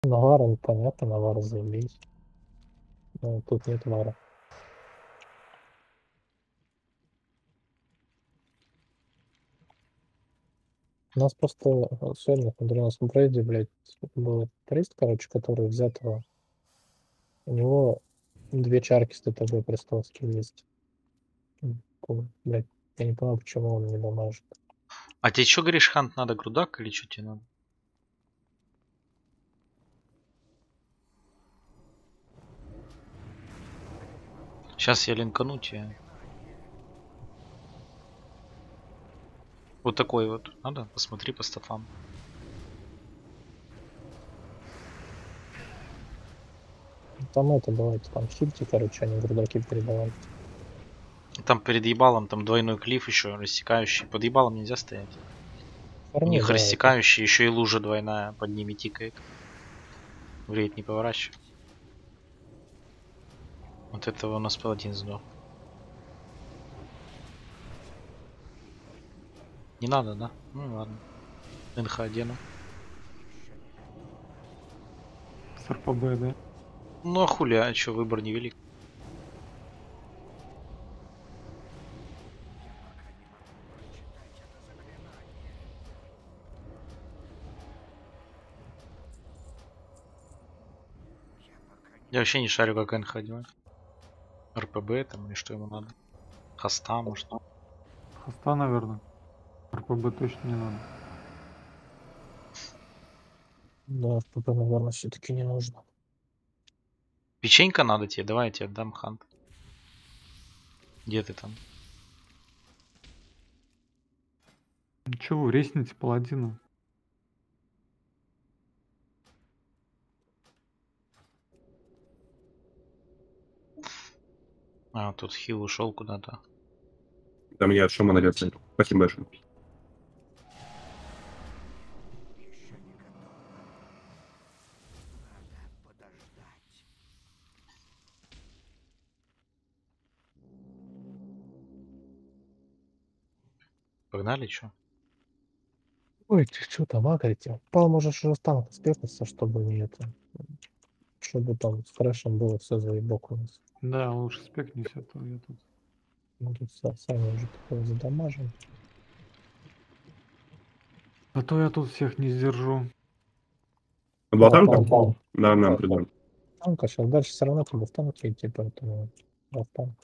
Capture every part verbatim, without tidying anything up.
Навара, ну, понятно, Навара заебись. Но тут нет вара. У нас просто э, сегодня на тринадцатом трейде, блядь, был трейд, короче, который взятого. У него две чарки с ТТБ престолские есть. М, ку- Блядь, я не понимаю, почему он не дамажит. А тебе что, говоришь, хант надо, грудак или что тебе надо? Сейчас я линкану тебе. Вот такой вот. Надо? Посмотри по статам. Ну, там это, давайте, там хильте, короче, они грудаки передавали. Там перед ебалом там двойной клифф еще рассекающий. Под ебалом нельзя стоять. У Фарми, них да, это. рассекающий, еще и лужа двойная под ними тикает. В рейд не поворачивай. Вот этого у нас паладин сдох. Не надо, да? Ну ладно. НХ одену. С РПБ, да? Ну а хули, а что, выбор невелик. Я вообще не шарю, как НХ делать. РПБ там или что ему надо. Хоста, может. Хоста, наверное. РПБ точно не надо. Да, ФПП, наверное, все-таки не нужно. Печенька надо тебе, давай я тебе отдам хант. Где ты там? Ничего, вы ресните паладина. А, тут хил ушел куда-то. Там я от шамана лет. Спасибо большое. Погнали, чё? Ой, ты что там агрите? Пал, можешь уже там спекаться, чтобы не это... Чтобы там с фрешем было все заебок у нас. Да, лучше спекнись, а то я тут. Мы тут са- сами уже такое задамажим. А то я тут всех не сдержу. Два Да, танка? пал, пал. Да, нам придумали. Танка сейчас дальше все равно туда в танке идти, поэтому... Да, в танк.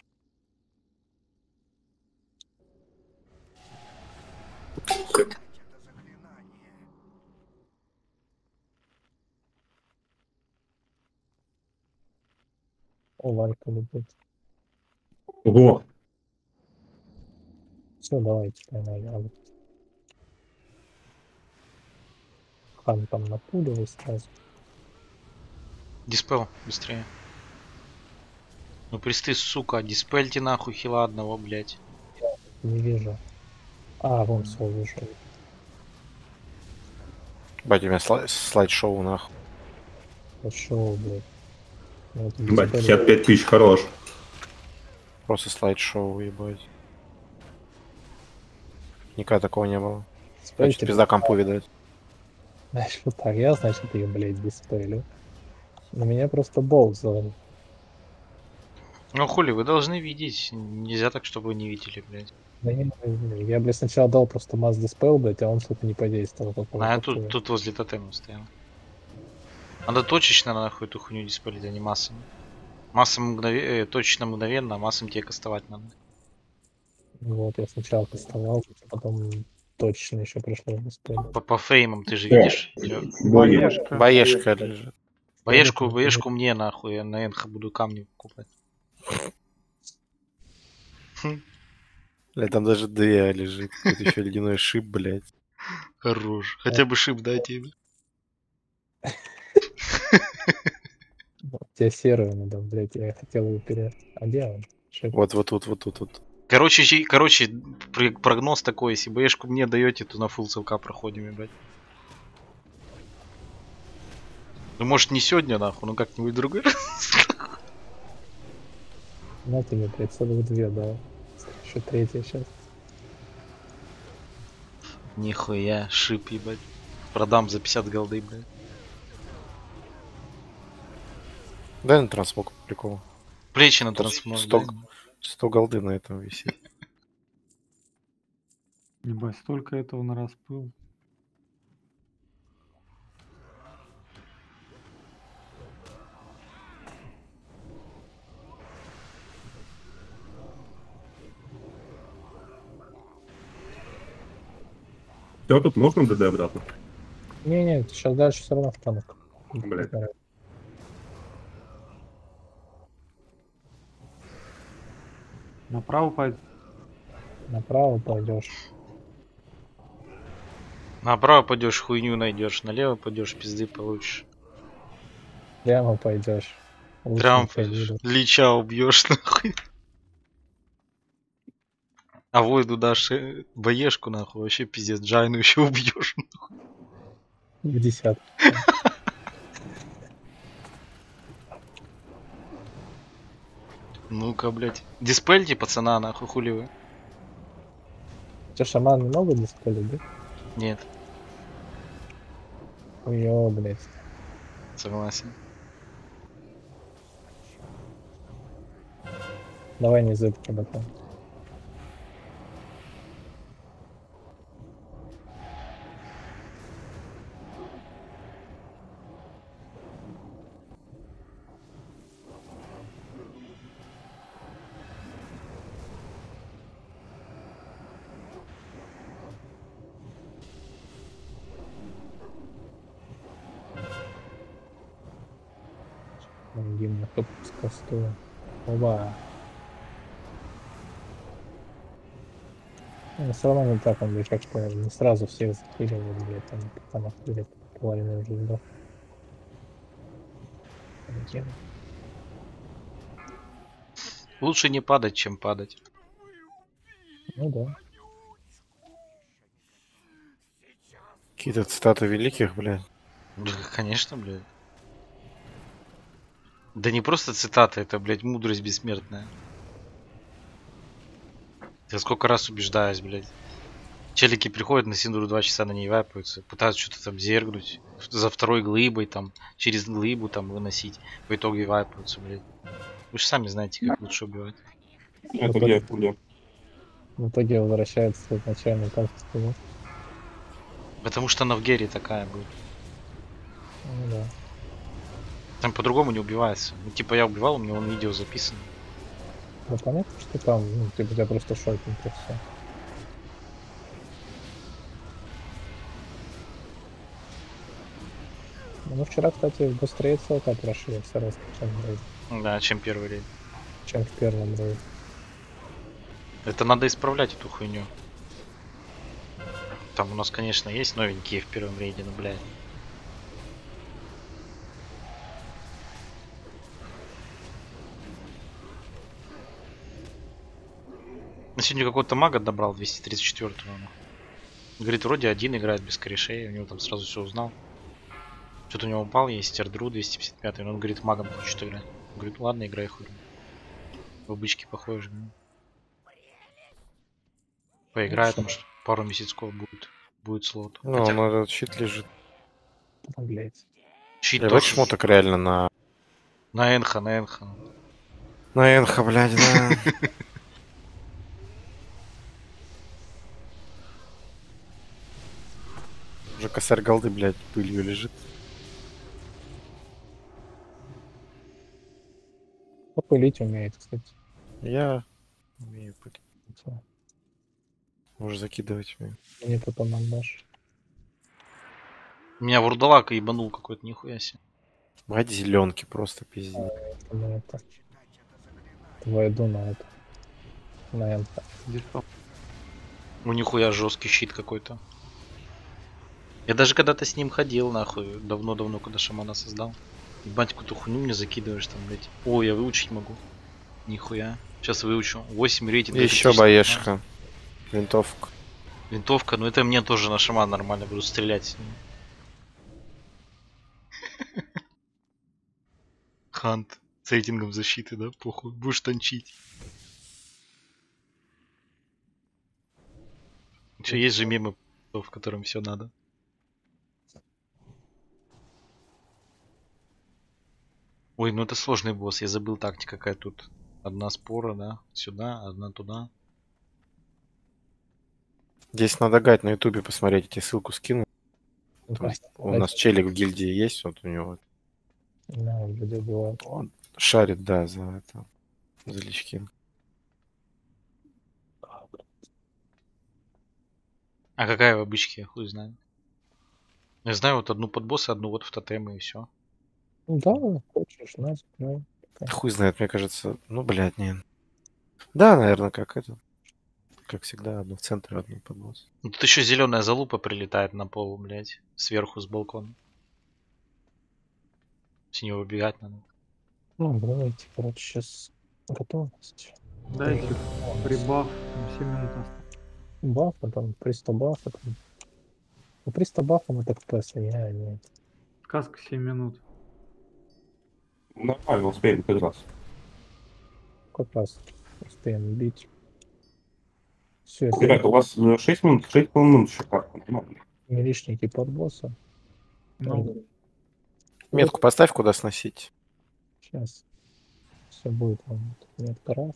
О, Валька любит. Ого! Все, давайте, поймали. Хан там напуливай сразу. Диспел, быстрее. Ну присты, сука, диспельте нахуй хила одного, блять. Не вижу. А, вон все вижу. Бать, у меня слай- слайд-шоу нахуй. Пошел, блядь. Ну, это Бать, диспель. пятьдесят пять тысяч хорош. Просто слайд-шоу, ебать. Никогда такого не было. Значит, Диспельте, пизда компу, видать. знаешь, вот так, я, значит, ее, блядь, диспелю. На меня просто болт зовут. Ну хули, вы должны видеть. Нельзя так, чтобы вы не видели, блять. Да не, не, я, блядь, сначала дал просто масс диспел, блядь, а он, сука, не подействовал. Такого, А я такого. тут, тут возле тотема стоял. Надо точечно нахуй эту хуйню диспелить, а не массами. Массам мгновенно, э, точечно мгновенно, а массам тебе кастовать надо. Вот, я сначала кастовал, потом точно еще пришлось диспелить. По, по фреймам ты же видишь? Чё? Боги. Боешка. Боешка лежит. Боешку, боешку мне нахуй, я на энха буду камни покупать. Блядь, там даже ДЭА лежит. Тут еще ледяной шип, блядь. Хорош. Хотя бы шип дайте им. Тебе серую надо, блядь, я хотел его пере... А где он? Шип. Вот, вот тут, вот тут, вот. Короче, щи- короче, пр- прогноз такой, если боешку мне даете, то на фулл ЦЛК проходим, ебать. Ну может не сегодня, нахуй, но как-нибудь другой раз. На ты мне, блядь, целых две, да. Еще третья сейчас. Нихуя, шип, ебать. Продам за пятьдесят голды, блядь. Дай на трансмог по приколу. Плечи на Сто- трансмог. сто- да. сто голды на этом висит. Ебать, столько этого на раз был. Все, тут можно ДД обратно? Не-не, сейчас дальше все равно в танк. Блядь. Направо пойдет. Направо пойдешь. Направо пойдешь, хуйню найдешь, налево пойдешь, пизды получишь. Прямо пойдешь. Прямо Лучника пойдешь. видят. Лича убьешь, нахуй. А войду дашь э, боешку, нахуй, вообще пиздец, Джайну еще убьешь. В десятку. Ну-ка, блядь. Диспельте, пацана, нахуй, хули вы. Че, шаман не могут диспелить, да? Нет, Ой-ё, блядь. согласен. Давай не зыбка, братан. Вон гимн тут скастую. Оба. Ну, все равно не так он, блядь, как что не сразу всех захиливают, блядь, там, там отхилят половину уже сдох. Гимн. Лучше не падать, чем падать. Ну да. Какие-то цитаты великих, блядь. Да, конечно, блядь. Да не просто цитата, это, блядь, мудрость бессмертная. Я сколько раз убеждаюсь, блядь. Челики приходят на Синдру два часа на ней вайпаются, пытаются что-то там зергнуть. За второй глыбой, там, через глыбу там выносить. В итоге вайпаются, блядь. Вы же сами знаете, как лучше убивать. Это Вот где? Где? В итоге возвращается к изначальной тактике, да? Потому что она в Гере такая будет. Ну да. Там по-другому не убивается. Ну, типа я убивал, у меня вон видео записано. Ну понятно, что там, ну, типа, тебя просто шокинг и все. Ну, вчера, кстати, быстрее целка прошли все раз, чем, в рейде, Да, чем первый рейд. чем в первом рейде. Это надо исправлять эту хуйню. Там у нас, конечно, есть новенькие в первом рейде, но, блядь. На сегодня какого-то мага добрал двести тридцать четвёртого. Говорит, вроде один играет без корешей, у него там сразу все узнал. Что-то у него упал, есть Эрдру двести пятьдесят пять, но он говорит, магом хочет играть. Говорит, ладно, играй хуй. В обычки похож. Ну. Поиграет, Ну, может, пару месяцков будет, будет слот. Ну, Хотя ну этот щит лежит. Там, блядь. щит Бля, тоже больше шмоток реально на... на Энха, на Энха. На Энха, блядь, да. Уже косарь голды, блядь, пылью лежит. Попылить умеет, кстати. Я умею пылить. Всё. Можешь закидывать меня. Мне потом отдашь. Меня вурдалака ебанул какой-то, нихуя себе. Мать зеленки просто пиздец. На это. Войду на это. На энто. Диспел. У нихуя жесткий щит какой-то. Я даже когда-то с ним ходил, нахуй, давно-давно, когда шамана создал. Ебать, какую-то хуйню мне закидываешь там, блядь. О, я выучить могу. Нихуя. Сейчас выучу. восемь рейтинг. И еще боешка. Винтовка. Винтовка, ну это мне тоже на шаман нормально, буду стрелять с ним. Хант с рейтингом защиты, да? Похуй, будешь танчить. Че, есть же мемы, в котором все надо. Ой, ну это сложный босс, я забыл тактика какая тут. Одна спора, да? Сюда, одна туда. Здесь надо гать на ютубе посмотреть, я тебе ссылку скину. Ну, Там просто у нас челик в гильдии есть, вот у него. Да, люди убивают. Он шарит, да, за это. За лички. А какая в обычке, хуй знает. Я знаю вот одну под босса, одну вот в тотемы и все. Ну да, хочешь, на, ну, Хуй знает, мне кажется. Ну, блядь, не. Да, наверное, как это. Как всегда, одну в центре, одну под босс. Ну, тут еще зеленая залупа прилетает на пол, блядь, сверху с балкона. С него выбегать надо. ну, давайте, короче, сейчас готовность. Дайте прибаф, семь минут осталось. Бафа, там, триста бафа, там. Ну, триста бафа мы так просто, я не... Сказка семь минут. Нормально, успеем как раз. Как раз успеем бить. Все, Ребята, у вас э, шесть минут, шесть минут еще как нормально. милишники под босса. Ну, Метку поставь, куда сносить. Сейчас все будет. Вот. Метка раз.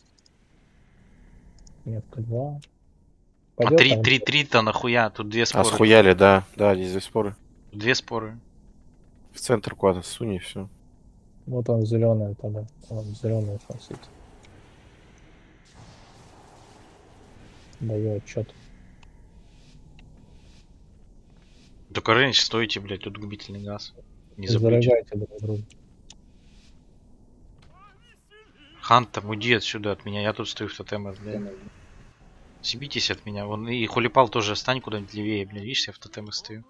Метка два. А Пойдет три, там? три, три-то нахуя? Тут две А споры. схуяли, да. Да, здесь две споры. Тут две споры. В центр куда-то сунь и все. Вот он зеленый тогда. Он зеленый сносить. Даю отчет. Только рейндж стойте, блядь, тут губительный газ. Не забудьте. Зарыгайте друг друга. Хант, там уйди отсюда от меня, я тут стою в тотемах, блядь. Съебитесь от меня. Вон и Холипал тоже стань куда-нибудь левее, блядь. Видишь, я в тотемах стою.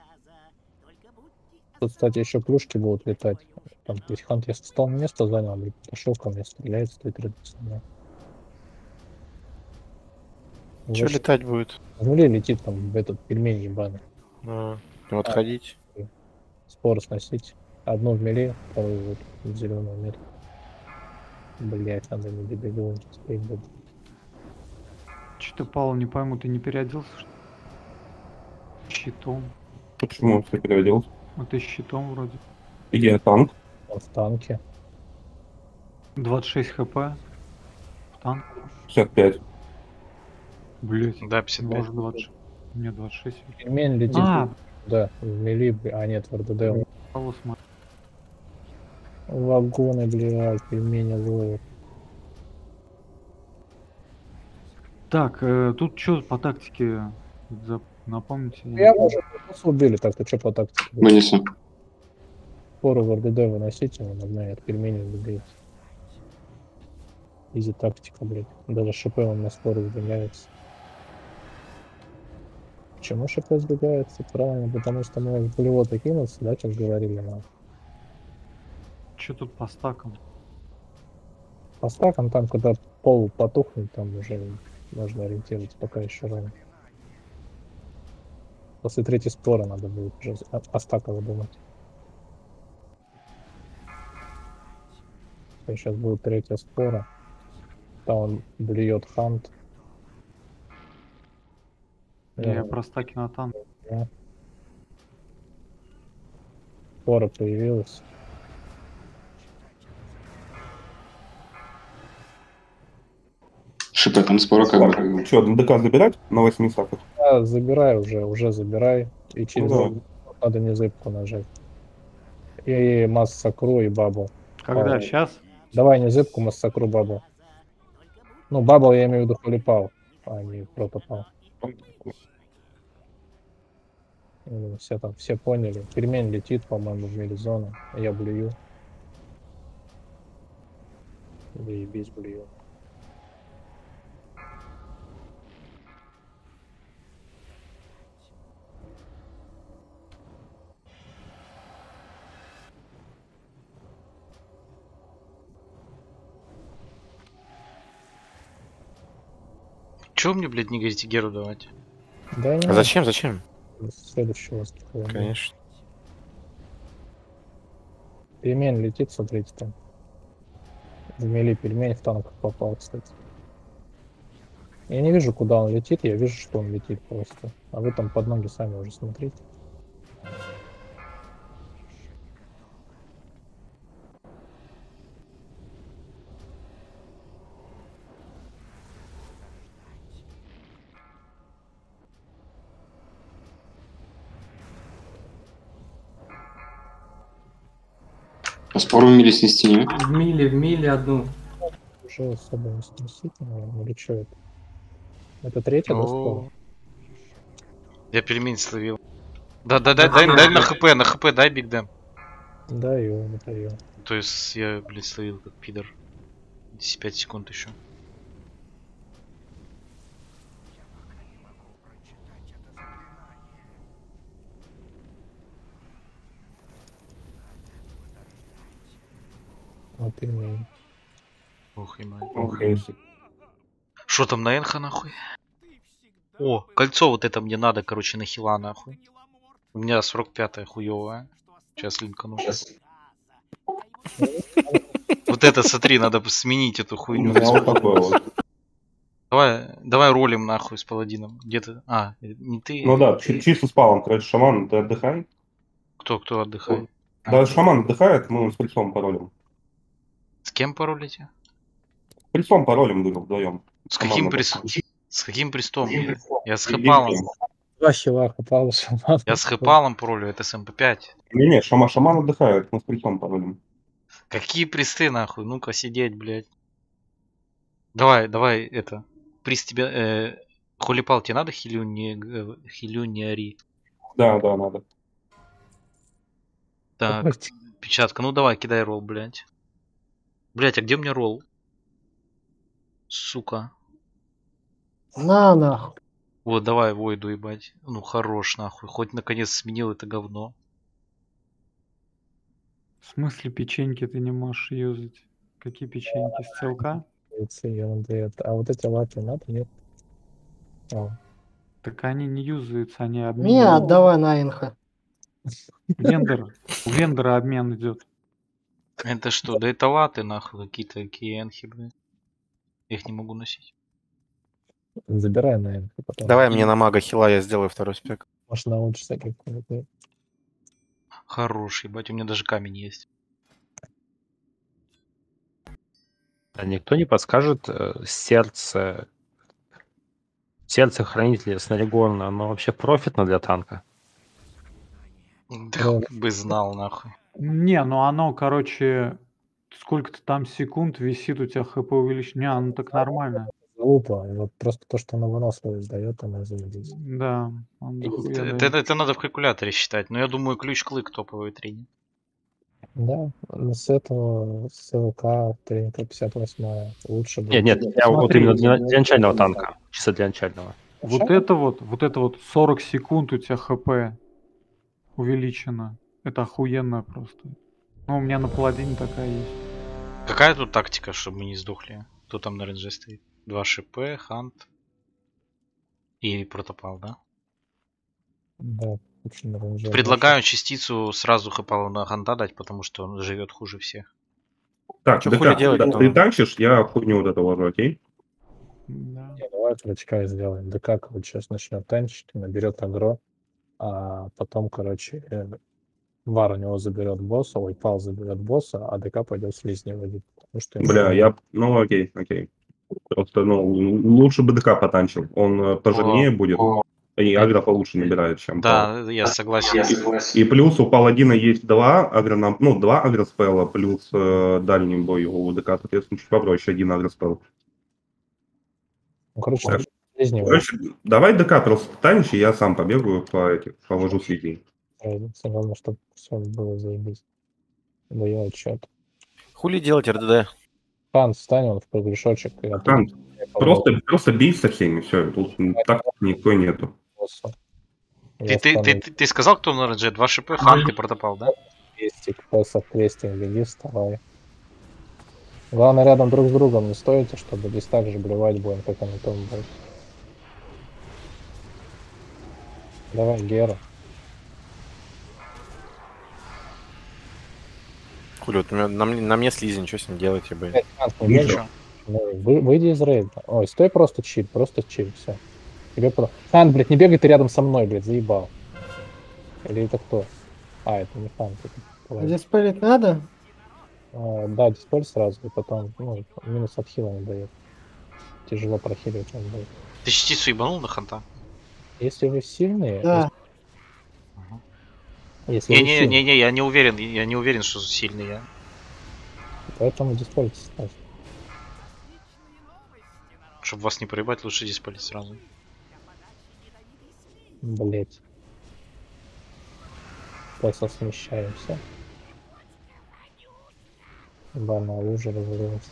Тут, кстати, еще плюшки будут летать. Там, ведь Хант, если стал место занял, блядь, пошел ко мне, стреляет, стоит рядом со мной. Че летать будет? В нуле летит там в этот пельмень ебаный. А, ну, отходить. Спор сносить. Одну в мели, вторую вот в зеленую метку. Блять, надо не добегу, успеть бы. что-то, Павел, не пойму, ты не переоделся, что ли? Щитом. Почему он все переводил? Ну ты щитом вроде. Я танк. Он в танке. двадцать шесть хп. В танк. шестьдесят пять. Блять. Да, пятьдесят пять. Может двадцать шесть. Мне двадцать шесть. Пельмень летит. А, Да, в мели, бля- а нет, в РДД. Павел, смотри. Вагоны, блядь, пельмени ловят. Так, э, тут что по тактике? За- Напомните. Я, может, просто убили, так, ты что по тактике? Вынесу. Споры в РДД выносите, он одна от пельменей убегает. Изи тактика, блядь. Даже ШП он на споры сдвигается. Почему ШП сдвигается? Правильно, потому что мы в полевоты кинуться, да, как говорили нам. Что тут по стакам? По стакам там, когда пол потухнет, там уже можно ориентироваться, пока еще рано. После третьей спора надо будет уже о, о стаках думать. Сейчас будет третья спора. Там он блюет Хант. Я Да, про стаки на танк. да. Спора появилась. ШП там спора как бы. Что, ДК забирать на восьми стаках? Да, забирай уже, уже забирай. И через Ну да. ну, надо не зыбку нажать. И массакру, и бабу. Когда? А, Сейчас? Давай не зыбку, массакру, бабу. Ну, бабл я имею в виду холипал, а не протопал. Ну, все там, все поняли. Пельмень летит, по-моему, в мелизону. Я блюю. Заебись, блюю. Чего мне, блядь, не говорите Геру давать? Да не А зачем, зачем? надо. Следующего стакана. Конечно. Пельмень летит, смотрите там. В мели пельмень в танк попал, кстати. Я не вижу, куда он летит, я вижу, что он летит просто. А вы там под ноги сами уже смотрите. А спору мили снести, не? В миле, в миле одну. Уже особо не сносить, наверное, или что это? Это третья, да, скоро? О, я пельмень словил. Да, да, дай, дай, дай на хп, на хп, дай Биг Дэм. Даю, даю. То есть я, блядь, словил как пидор. десять пять секунд еще. Вот пельмень. Ох, и мать. Ох, если. Что там на Энха нахуй? О, кольцо вот это мне надо, короче, на хила нахуй. У меня сорок пятая хуёвая. Сейчас линкану. Вот это, смотри, надо сменить эту У хуйню. меня вот такое вот. Давай, давай ролим нахуй с паладином. Где ты? А, не ты. Ну да, чи- чисто с палом. Короче, шаман, ты отдыхай. Кто, кто отдыхает? Да, шаман отдыхает, мы с прицом паролем. С кем паролите? Прицом паролем, говорю, вдвоем. С каким Шаман прис... отдыхает. С каким престом? Я с И хэпалом. Гимпелем. Два хила хапал, шаман. Я с хэпалом паролю, это с эм пэ пять. Не-не, шама, шаман отдыхает, мы с прицом паролем. Какие присты нахуй? Ну-ка сидеть, блядь. Давай, давай, это. Приз тебя... Э... Хулипал, тебе надо хилю не... э, хилю не ори? Да, да, надо. Так, печатка. Ну давай, кидай ролл, блядь. Блядь, а где у меня ролл? Сука. На, нахуй. Вот, давай, войду, ебать. Ну, хорош, нахуй. Хоть наконец сменил это говно. В смысле печеньки ты не можешь юзать? Какие печеньки? С целка? А вот эти лаки надо, нет? А, Так они не юзаются, они Не, обмениваются. отдавай на инха. Вендор. У вендора обмен идет. Это что? Да это латы, нахуй, какие-то какие энхи, блядь. Я их не могу носить. забирай на инфу потом. Давай мне на мага хила, я сделаю второй спек. Может, научишься как-нибудь. Хороший, ебать, у меня даже камень есть. А никто не подскажет э, сердце... Сердце хранителя Снаригорна, оно вообще профитно для танка? Да хуй бы знал, нахуй. Не, ну оно, короче, сколько-то там секунд висит у тебя хп увеличено. Не, оно так нормально. Глупо. Вот просто то, что она выносливость дает, она заведется. Да, он дохуя Это, дает. это, это надо в калькуляторе считать. Но я думаю, ключ-клык топовый тренинг. Да, но с этого с ЛК тренинга пятьдесят восемь лучше будет. Нет, нет, я вот Смотри. именно для, для начального танка. Чисто для начального. Вот это вот, вот это вот сорок секунд у тебя хп увеличено. Это охуенно просто. Ну, у меня на паладине такая есть. Какая тут тактика, чтобы мы не сдохли? Кто там на рейнже стоит? Два ШП, Хант и Протопал, да? Да, очень наранжевый. Предлагаю частицу сразу Хэпалу на Ханта дать, потому что он живет хуже всех. Так, Чё ДК, хули делать да, потом? ты танчишь, я хуйню вот это ложу, окей? Да. Не, давай крючка сделаем. ДК, короче, сейчас начнет танчить, наберет агро, а потом, короче, э, Вар у него заберет босса, ой, Пал заберет босса, а ДК пойдет слизни водить. Потому что ему- Бля, я... Ну, окей, окей. Просто, ну, лучше бы ДК потанчил. Он э, пожирнее будет, и агро получше набирает, чем Пал. Да, я согласен. И плюс у Паладина есть два агро, ну, два агроспела, плюс э, дальний бой у ДК, соответственно, чуть попроще, один агроспел. Ну, короче, Так. слизни водить. Короче, давай ДК просто танчи, я сам побегаю по этих, положу слизней. Разница, главное, чтобы все было заебись. Даю отчет. Хули делать эр дэ дэ? Хан, встань, он в прогрешочек. и оттуда Хан, поехал Просто, просто бей со всеми, все, тут так никто нету. к боссу. Ты, Я ты, ты, встану ты, ты сказал, кто на рейнже? Два ШП, Хант и Протопал, да? крестик, просто в крестик беги, вставай. Главное, рядом друг с другом не стойте, чтобы здесь так же блевать будем, как и на том бой. Давай, Гера. Хули, вот у меня- на, мне- на мне слизень, что с ним делать, я бы... Блядь, Ханс, не Ничего. бегай. Ну, вы- выйди из рейда. Ой, стой, просто чиль, просто чиль, все. Тебе про... Хан, блядь, не бегай ты рядом со мной, блядь, заебал. Или это кто? А, это не Хан. это паладин. Диспелить надо? А, да, диспель сразу, и потом, ну, минус от хила не дает. Тяжело прохиливать он будет. Ты частицу ебанул на Ханта? Если вы сильные, Да. если вы сильные, Не-не-не, я не уверен, я не уверен, что сильный я. Поэтому диспольте ставь. Чтобы вас не проебать, лучше диспалить сразу. Блять. Просто смещаемся. Банна уже разрылась.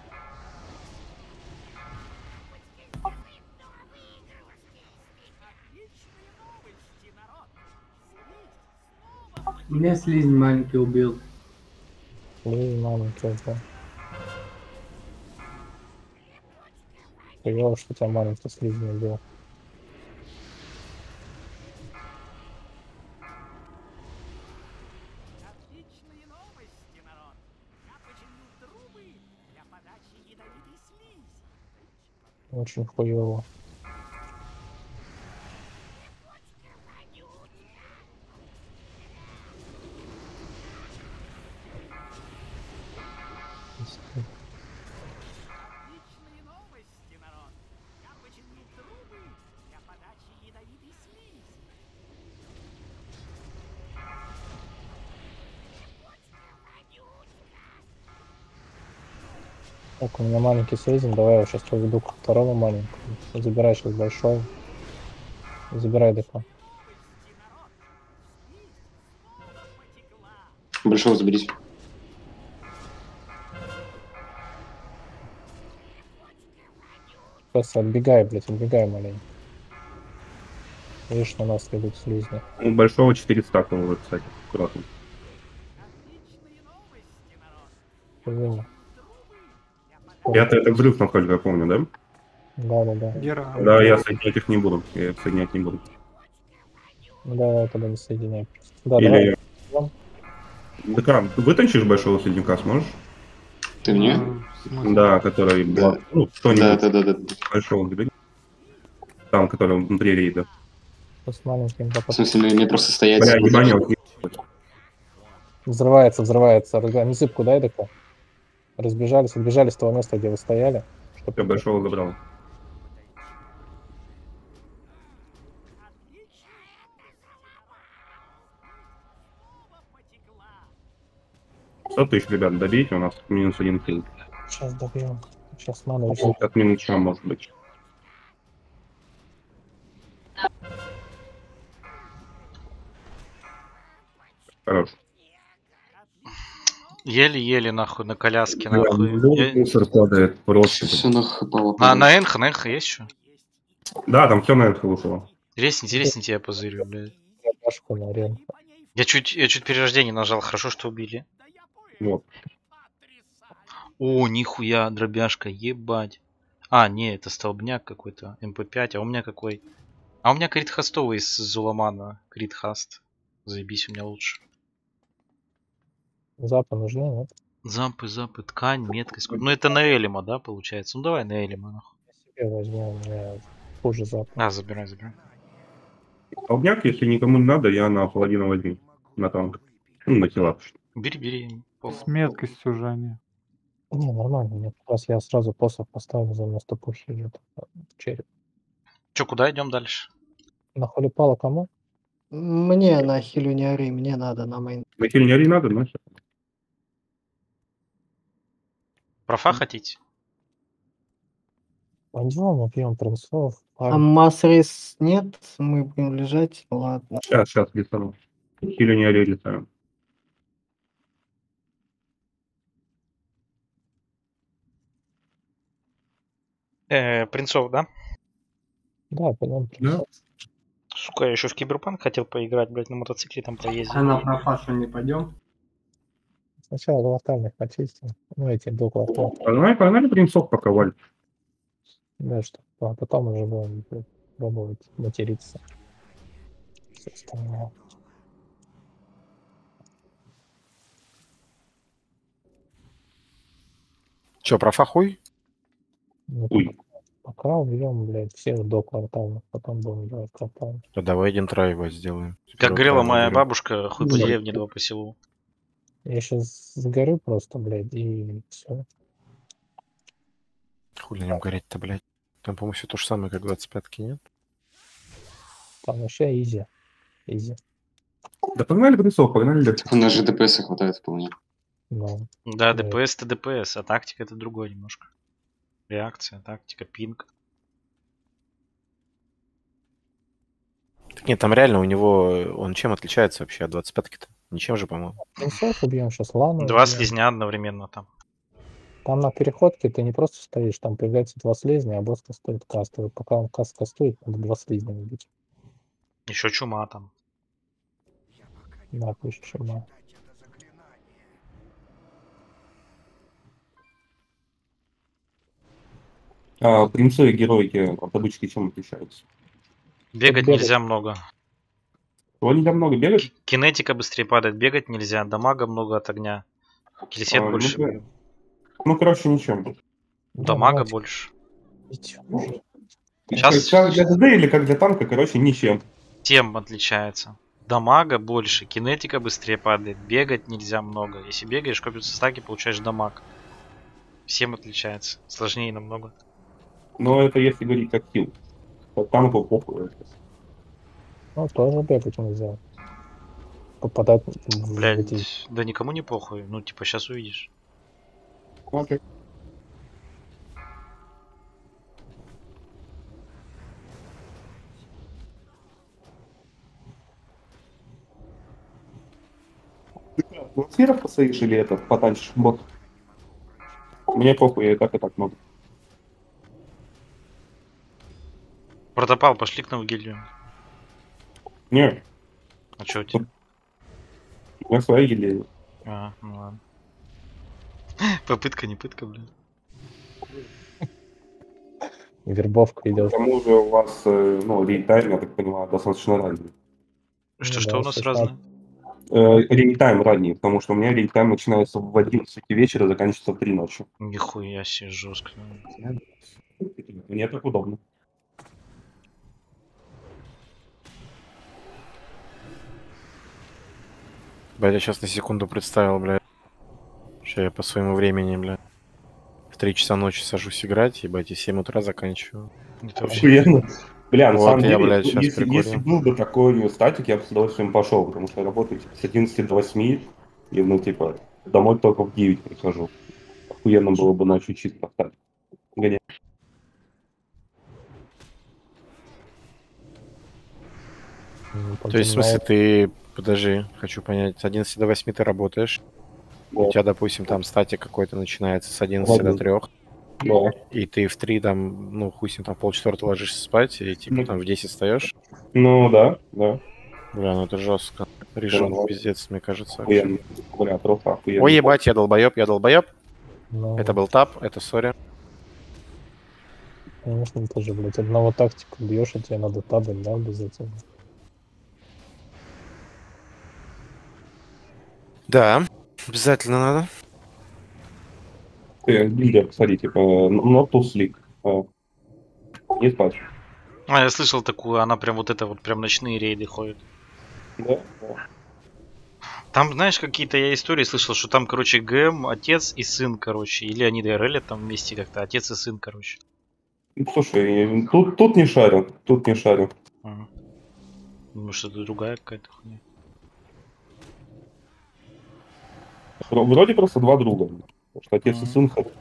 Меня слизень маленький убил. Блин, маленький был. Хуёво, что тебя маленький слизень убил. Очень хуёво. Так, у меня маленький слизень, давай я сейчас поведу к второму маленькому. Забирай сейчас большой. Забирай ДК. Большого заберите. Просто отбегай, блядь, отбегай маленький. Видишь, на нас идут слизни. У большого четыре стака уже, кстати. Аккуратно. Повинно. Я-то это взрыв, насколько я помню, да? Да, да, да. Гера, Да, я соединять их не буду. Я их соединять не буду. Ну давай тогда не соединяй. Да, Или... давай. ДК, ты вытащишь большого соединка, сможешь? Ты мне? а, в смысле? Да, который... Да. Ну, Да, что-нибудь да, да, да. большого забери. Там, который внутри рейда. С маленьким В потом. смысле, мне, мне просто стоять... Бля, ебанёк. Взрывается, взрывается. Разга- Не сыпку дай ДК. Разбежались, отбежали с того места, где вы стояли. Чтоб Я большого забрал. сто тысяч, ребят, добейте, у нас минус один килл. Сейчас добьем. Сейчас ману А еще. От минус еще может быть. Хорош. Еле-еле нахуй на коляске Бля, нахуй. ну, Я- мусор падает просто. Все нахапало. На, на энха, на энха есть что? Да, там все на это вышло. Резните, резните, я позырю, блядь. Башку на арену. Я чуть, я чуть перерождение нажал, хорошо, что убили. Вот. О, нихуя, дробяшка, ебать. А, не, это столбняк какой-то, эм пэ пять, а у меня какой? А у меня критхастовый из Зуламана, критхаст. Заебись, у меня лучше. Запа нужны, нет? Запы, запы, ткань, меткость. Ну это на Элима, да, получается? Ну давай на Элима, нахуй. Я себе возьму, у меня хуже запа. А, забирай, забирай. Столбняк, если никому не надо, я на половину возьму. На танк. Ну, на тела. Бери, бери. похуй. С меткостью же они. Не, нормально. Мне как раз я сразу посох поставлю за место пухи идет в череп. Че, куда идем дальше? На холипала кому? Мне на хилю не ори, мне надо на мейн. На хильняри надо, значит. Профа хотите? Пойдем, убьем принцов. А масс-рейс нет, мы будем лежать, ладно. Сейчас, сейчас листану. Хильняри листаем. Э, принцов, да? Да, пойдем принцов. Сука, я еще в Киберпанк хотел поиграть, блядь, на мотоцикле там поездить. А на профашу не пойдем? Сначала квартальных почистим. Ну, эти до квартала. Погнали, погнали принцов пока, Валь. Да, что а потом уже будем пробовать материться. Все остальное. Че, профа хуй? Ну, Уй. пока убьем, блядь, всех до квартала. Потом будем делать квартал. Да давай один трай его сделаем. Как Первый говорила трай моя выберем. бабушка, хуй по Ну, деревне, два по селу. Я сейчас сгорю просто, блядь, и все. Хуй на нем гореть-то, блядь. Там, по-моему, все то же самое, как двадцать пятки, нет? Там вообще изи. Изи. Да погнали принцов, погнали. У нас же ДПСа хватает вполне. Но Да, нет. ДПС это ДПС, а тактика это другое немножко. Реакция, тактика, пинг. Так нет, там реально у него... Он чем отличается вообще от двадцать пятки-то? Ничем же, по-моему. Пинцов убьем, сейчас лану Два убьем. слизня одновременно там. Там на переходке ты не просто стоишь, там появляется два слизня, а босс кастует кастовый. Пока он каст кастует, надо два слизня убить. Еще чума там. Да, пусть чума. А принцы и героики от обычки чем отличаются? Бегать бегать. нельзя много. Его нельзя много бегать? К- Кинетика быстрее падает, бегать нельзя, дамага много от огня. Кильсет А, ну, больше да. бьет. Ну, короче, ничем. Дамага давайте, больше. идите. Сейчас Как для ДД или как для танка, короче, ничем. тем отличается. Дамага больше, кинетика быстрее падает, бегать нельзя много. Если бегаешь, копятся стаки, получаешь дамаг. Всем отличается. Сложнее намного. Но это если говорить как хил. По танку похуй. Ну, тоже бегать нельзя. Попадать в Блядь, эти... да никому не похуй. Ну, типа, сейчас увидишь. Окей. Сферов посадишь или это, потанчишь бот? Мне похуй, я и так, и так могу. Протопал, пошли к нам в гильдию. Не, А чё у тебя? у меня своя гильдия. А, ну ладно. Попытка, не пытка, блин. Вербовка К идет. тому же у вас, э, ну, рейтайм, я так понимаю, достаточно ранний. Что-что да, у нас шестнадцать. разное? Э, рейтайм ранний, потому что у меня рейтайм начинается в одиннадцать вечера, заканчивается в три ночи. Нихуя себе, жестко. Мне так удобно. Блядь, я сейчас на секунду представил, блядь. Что я по своему времени, блядь. В три часа ночи сажусь играть, ебать, и в семь утра заканчиваю. Это вообще... Охуенно. Бля, на Вот самом я, деле, блядь, щас если, если прикурю. был бы такой статик, я бы с удовольствием пошел, потому что я работаю типа, с одиннадцати до восьми, и, ну, типа, домой только в девять прихожу. Охуенно было бы ночью чисто встать. Гонять. М, То есть, в потом смысле, на- ты... Подожди, хочу понять, с одиннадцати до восьми ты работаешь, Да. у тебя, допустим, там статик какой-то начинается с одиннадцати до трёх, Да. и ты в три там, ну, хуй с ним, там, в полчетвертого ложишься спать, и типа Ну. там в десять встаешь. Ну, да, да. Бля, ну это жестко. Режим, Да. пиздец, мне кажется. вообще. Охуенно. Бля, просто охуенно. Ой, ебать, я долбоеб, я долбоеб. ну, Это был тап, это сори. Конечно, тоже, блядь, одного тактику бьешь, а тебе надо табать, да, обязательно. Да, обязательно надо. Э, Гильдия, посмотри, типа, not to sleep. А, Не спать. А, я слышал такую, она прям вот это вот, прям ночные рейды ходит. Да? Да. Там, знаешь, какие-то я истории слышал, что там, короче, ГМ, отец и сын, короче. Или они дрелят там вместе как-то, отец и сын, короче. Ну, слушай, тут, тут не шарю, тут не шарю. Ага. Думаю, что это другая какая-то хуйня. Вро- Вроде просто два друга. Потому что отец и Мгм. сын ходят.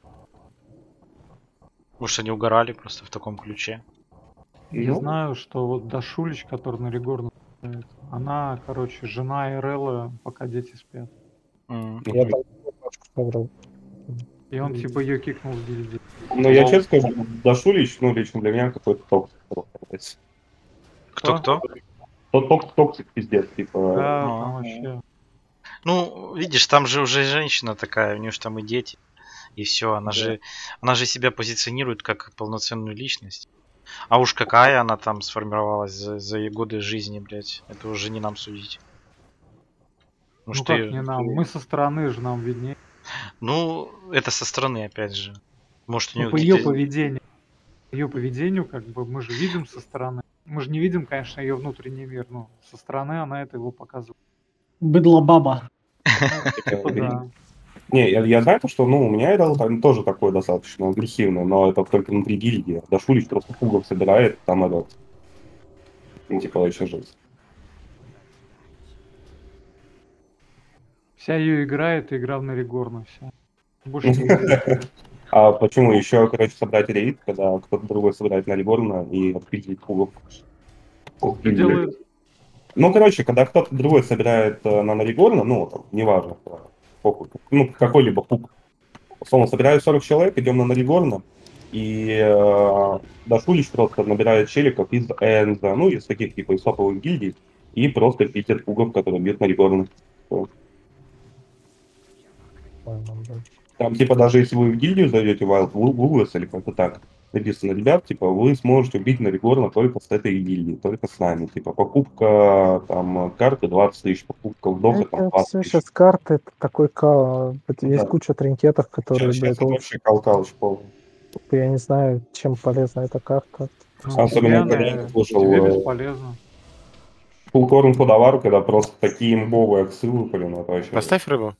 Может, они угорали просто в таком ключе. Я Ну. знаю, что вот Дашулич, который на Регор нападает, она, короче, жена Ирелла, пока дети спят. М. Я там немножко сыграл. И он типа ее кикнул в гильдии. Ну, я Лол. честно скажу, Дашулич, ну, лично для меня какой-то токсик. Кто-кто? Тот ток- токсик пиздец, типа. Да, ну, там вообще. Ну, видишь, там же уже женщина такая, у нее же там и дети. И все, она Да. же она же себя позиционирует как полноценную личность. А уж какая она там сформировалась за, за годы жизни, блядь, это уже не нам судить. Ну, Ну что как её- не нам? Мы со стороны же нам виднее. Ну, это со стороны, опять же. Может, у Ну, нее по ее какие-то... поведению. Ее поведению, как бы, мы же видим со стороны. Мы же не видим, конечно, ее внутренний мир, но со стороны она это его показывает. Быдло-баба. Типа, да. Не, я, я знаю, то, что, ну, у меня Эдал там тоже такой достаточно агрессивный, но это только внутри гильдии. Дашулич просто пугов собирает, там этот. Ну, типа, еще жесть. Вся ее игра это игра в Наригорну, все. Больше не А почему еще, короче, собрать рейд, когда кто-то другой собирает на Регорна и отпиздить кубок? Кто делает? Ну, короче, когда кто-то другой собирает э, на Наригорна, ну, там, неважно, э, похуй, ну, какой-либо пук. Условно, собирают сорок человек, идем на Наригорна, и э, Дашулич просто набирает челиков из Энза, ну, из таких, типа, из топовых гильдий, и просто пятьдесят пугов, которые бьют Наригорна. Там, типа, даже если вы в гильдию зайдете, Wild Woolworths или как-то так, написано, ребят, типа, вы сможете убить Наригорна только с этой гильдии, только с нами. Типа, покупка, там, карты двадцать тысяч, покупка вдоха, там, Это двадцать все тысяч. сейчас карты, это такой кал. Это есть Да. куча тринкетов, которые, Сейчас блядь, это лучше. вообще калкалыч полный. Я не знаю, чем полезна эта карта. Ну, Особенно, тебе, когда я она- слушал, тебе э, бесполезно. Фулкорн подавар, когда просто такие имбовые аксы выпали, ну, это вообще... Поставь рыбу.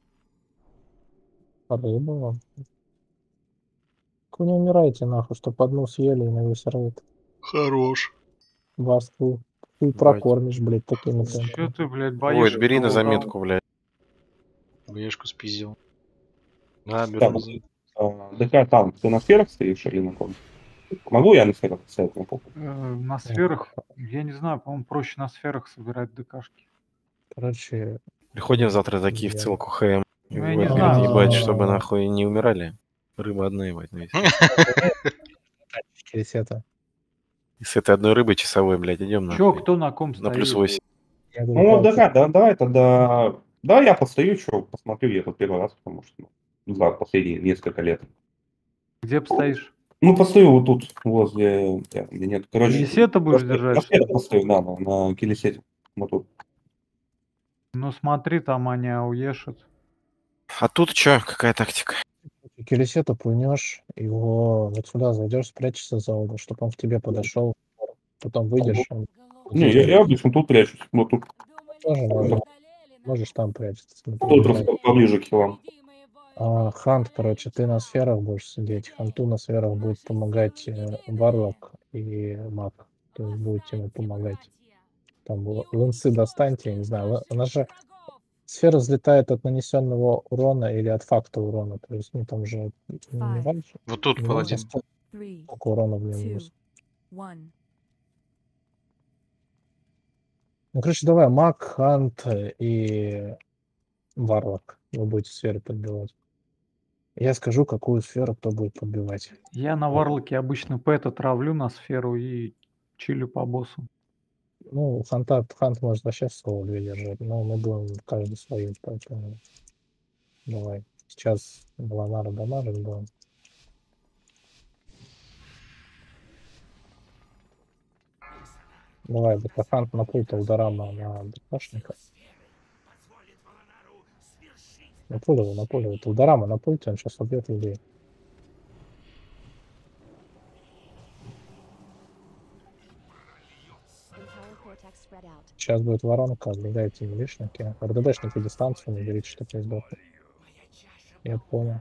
Рыба вам. Вы не умирайте, нахуй, что одну съели и на весь рейд. Хорош. Вас ты, ты Бать. прокормишь, блядь, такими Че темпами. ты, блядь, Ой, боишься? бери на того заметку, блядь. Бешку спиздил. Да, беру Так, на заметку. э, ДК там, ты на сферах стоишь или на ком? Могу я на сферах стоять на похуй? Э, На сферах, я не знаю, по-моему, проще на сферах собирать ДКшки. Короче, Приходим завтра такие в я- целку ХМ. И Ну, я в не этот, знаю. ебать, А. чтобы нахуй не умирали. Рыба одна, ебать, на весь. Кирисета. И с этой одной рыбой часовой, блядь, идем Че, нахуй. кто на ком На стоит? плюс восемь. Я Ну, говорю, вот, ДК, да, давай тогда... Да, я постою, что, посмотрю я тут первый раз, потому что, ну, не знаю, последние несколько лет. Где постоишь? Ну, постою вот тут, возле... я- где нет, короче... Килисета будешь просто держать, На что ли? сферах постою, да, на, на килисете. Вот тут. Ну смотри, там они ауешат. А тут что, какая тактика? Кирисету пульнешь, его вот сюда зайдешь, спрячешься за угол, чтобы он к тебе подошел, потом выйдешь, он Не, я, я обычно тут прячусь, вот тут. тоже может, можешь там прячется. смотри, Тут блядь. просто поближе к хилам. А, Хант, короче, ты на сферах будешь сидеть. Ханту на сферах будет помогать э, Варлок и Маг. То есть будете ему помогать. Там л- линсы достаньте, я не знаю. л- Она же сфера взлетает от нанесенного урона или от факта урона. То есть, ну там же не важно, Вот тут не важно, паладин. сколько сколько урона в нем нанес. Ну, короче, давай, Маг, Хант э, и Варлок. Вы будете сферы подбивать. Я скажу, какую сферу кто будет подбивать. Я на варлоке обычно пэта травлю на сферу и чилю по боссу. Ну, Ханта, Хант может вообще соло две держать, но мы будем каждый свою, поэтому давай. Сейчас Баланара дамажит будем. Давай, ДК Хант напутал Дорама на ДКшника. Напуливай, напуливай. Талдорама на пульте, он сейчас убьет людей. Сейчас будет воронка, отбегайте милишники. РДДшники дистанцию не берите, чтобы не сдохли. Я понял.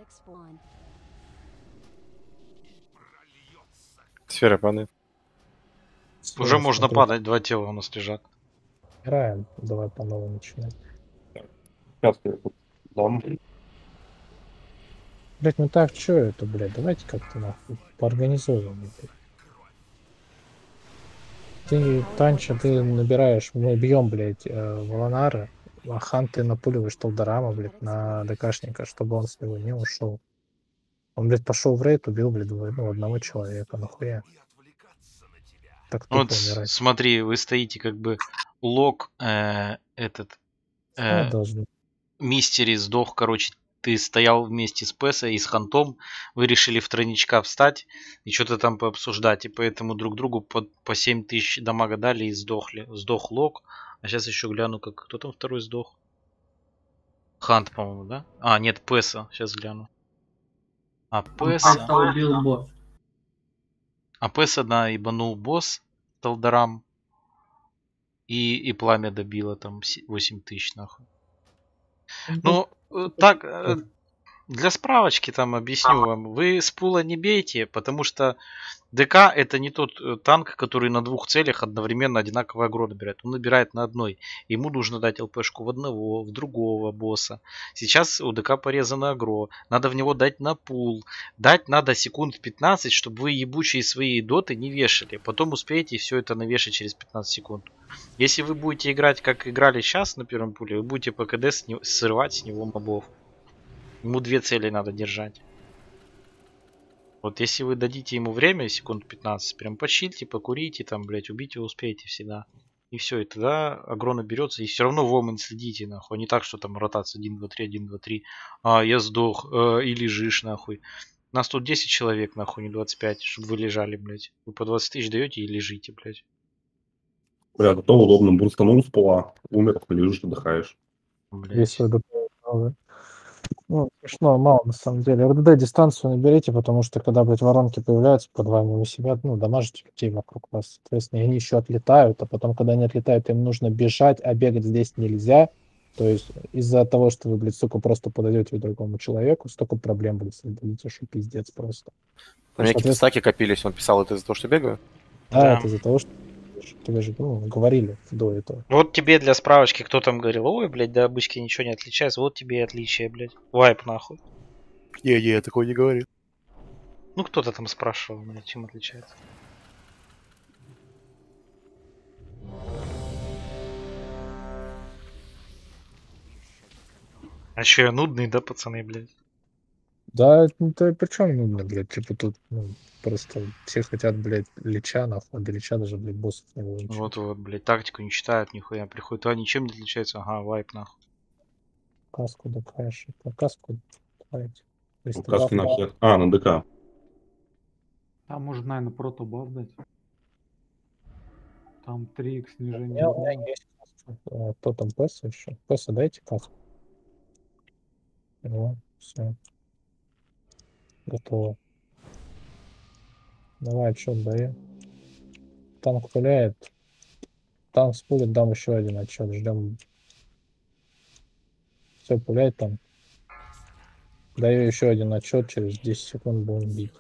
Сфера падает. Всё, Уже можно смотри, падать, два тела у нас лежат. Играем, давай по новой начинать. Сейчас я тут дам. Блять, ну так, что это, блядь, давайте как-то нахуй поорганизовываем. блядь. Ты, Танча, ты набираешь, мы бьем, блядь, э, Волонара, а Хан ты напуливаешь Талдорама, блядь, на ДКшника, чтобы он с него не ушел. Он, блядь, пошел в рейд, убил, блядь, двое- ну, одного человека, нахуя. Так Ну тупо вот с- умирать. смотри, вы стоите как бы лог э, этот А, э, должен. Мистери сдох, короче, ты стоял вместе с Песой и с Хантом, вы решили в тройничка встать и что-то там пообсуждать, и поэтому друг другу по, по семь тысяч дамага дали и сдохли. Сдох лог, а сейчас еще гляну, как кто там второй сдох. Хант, по-моему, да? А, нет, Песа, сейчас гляну. А Песа... Песа убил босс. А Песа, да, ебанул босс Талдарам. И, и пламя добило там се- восемь тысяч, нахуй. Ну, э, так, э, для справочки там объясню вам. Вы с пула не бейте, потому что ДК это не тот э, танк, который на двух целях одновременно одинаковое агро набирает. Он набирает на одной. Ему нужно дать ЛПшку в одного, в другого босса. Сейчас у ДК порезано агро. Надо в него дать на пул. Дать надо секунд пятнадцать, чтобы вы ебучие свои доты не вешали. Потом успеете все это навешать через пятнадцать секунд. Если вы будете играть, как играли сейчас на первом пуле, вы будете по КД с него, срывать с него мобов. Ему две цели надо держать. Вот если вы дадите ему время, секунд пятнадцать, прям почильте, покурите, там, блять, убить его успеете всегда. И все, и тогда агро наберется, и все равно в Omen следите, нахуй. Не так, что там ротация один, два, три, один, два, три, а я сдох, э, и лежишь, нахуй. Нас тут десять человек, нахуй, не двадцать пять, чтобы вы лежали, блять. Вы по двадцать тысяч даете и лежите, блять. Бля, да то удобно. Бурстанул с пола, умер, лежишь, отдыхаешь. Весь свой ДП. Ну, смешно, мало на самом деле. РДД дистанцию наберите, потому что когда, блядь, воронки появляются под вами, вы себя, ну, дамажите людей вокруг вас. Соответственно, и они еще отлетают, а потом, когда они отлетают, им нужно бежать, а бегать здесь нельзя. То есть из-за того, что вы, блядь, сука, просто подойдете к другому человеку, столько проблем будет создадите, что пиздец просто. У меня какие-то стаки копились, он писал, это из-за того, что бегаю? Да, Да. это из-за того, что тебе же, ну, говорили до этого. Вот тебе для справочки, кто там говорил, ой, блядь, да обычки ничего не отличается, вот тебе и отличие, блядь. Вайп, нахуй. Не, не, я такого не говорил. Ну, кто-то там спрашивал, блядь, чем отличается. А что, я нудный, да, пацаны, блядь? Да, это причем нудно, блядь, типа тут, ну, просто все хотят, блядь, лича, нахуй, а до лича даже, блядь, боссов не выучат. Вот-вот, блядь, тактику не читают, нихуя. Приходит, а ничем не отличается, ага, вайп, нахуй. Каску, да, конечно. По каску, давайте. Ну, каски на всех. А, на ДК. Там может, наверное, протобаф дать. Там три икс У снижения. меня, у меня есть каска. А, кто там, Песса еще? Песса, дайте каску. Вот, все. Готово. Давай, отчет даем. Танк пуляет. Танк спулит, дам еще один отчет. Ждем. Все, пуляет там. Даю еще один отчет, через десять секунд будем бить.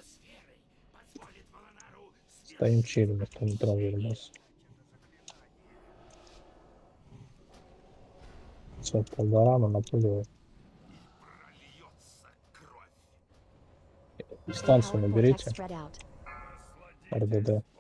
Стоим чилим, никто не трогает нас. Все, полдорама напуливает. Дистанцию наберите. РДД.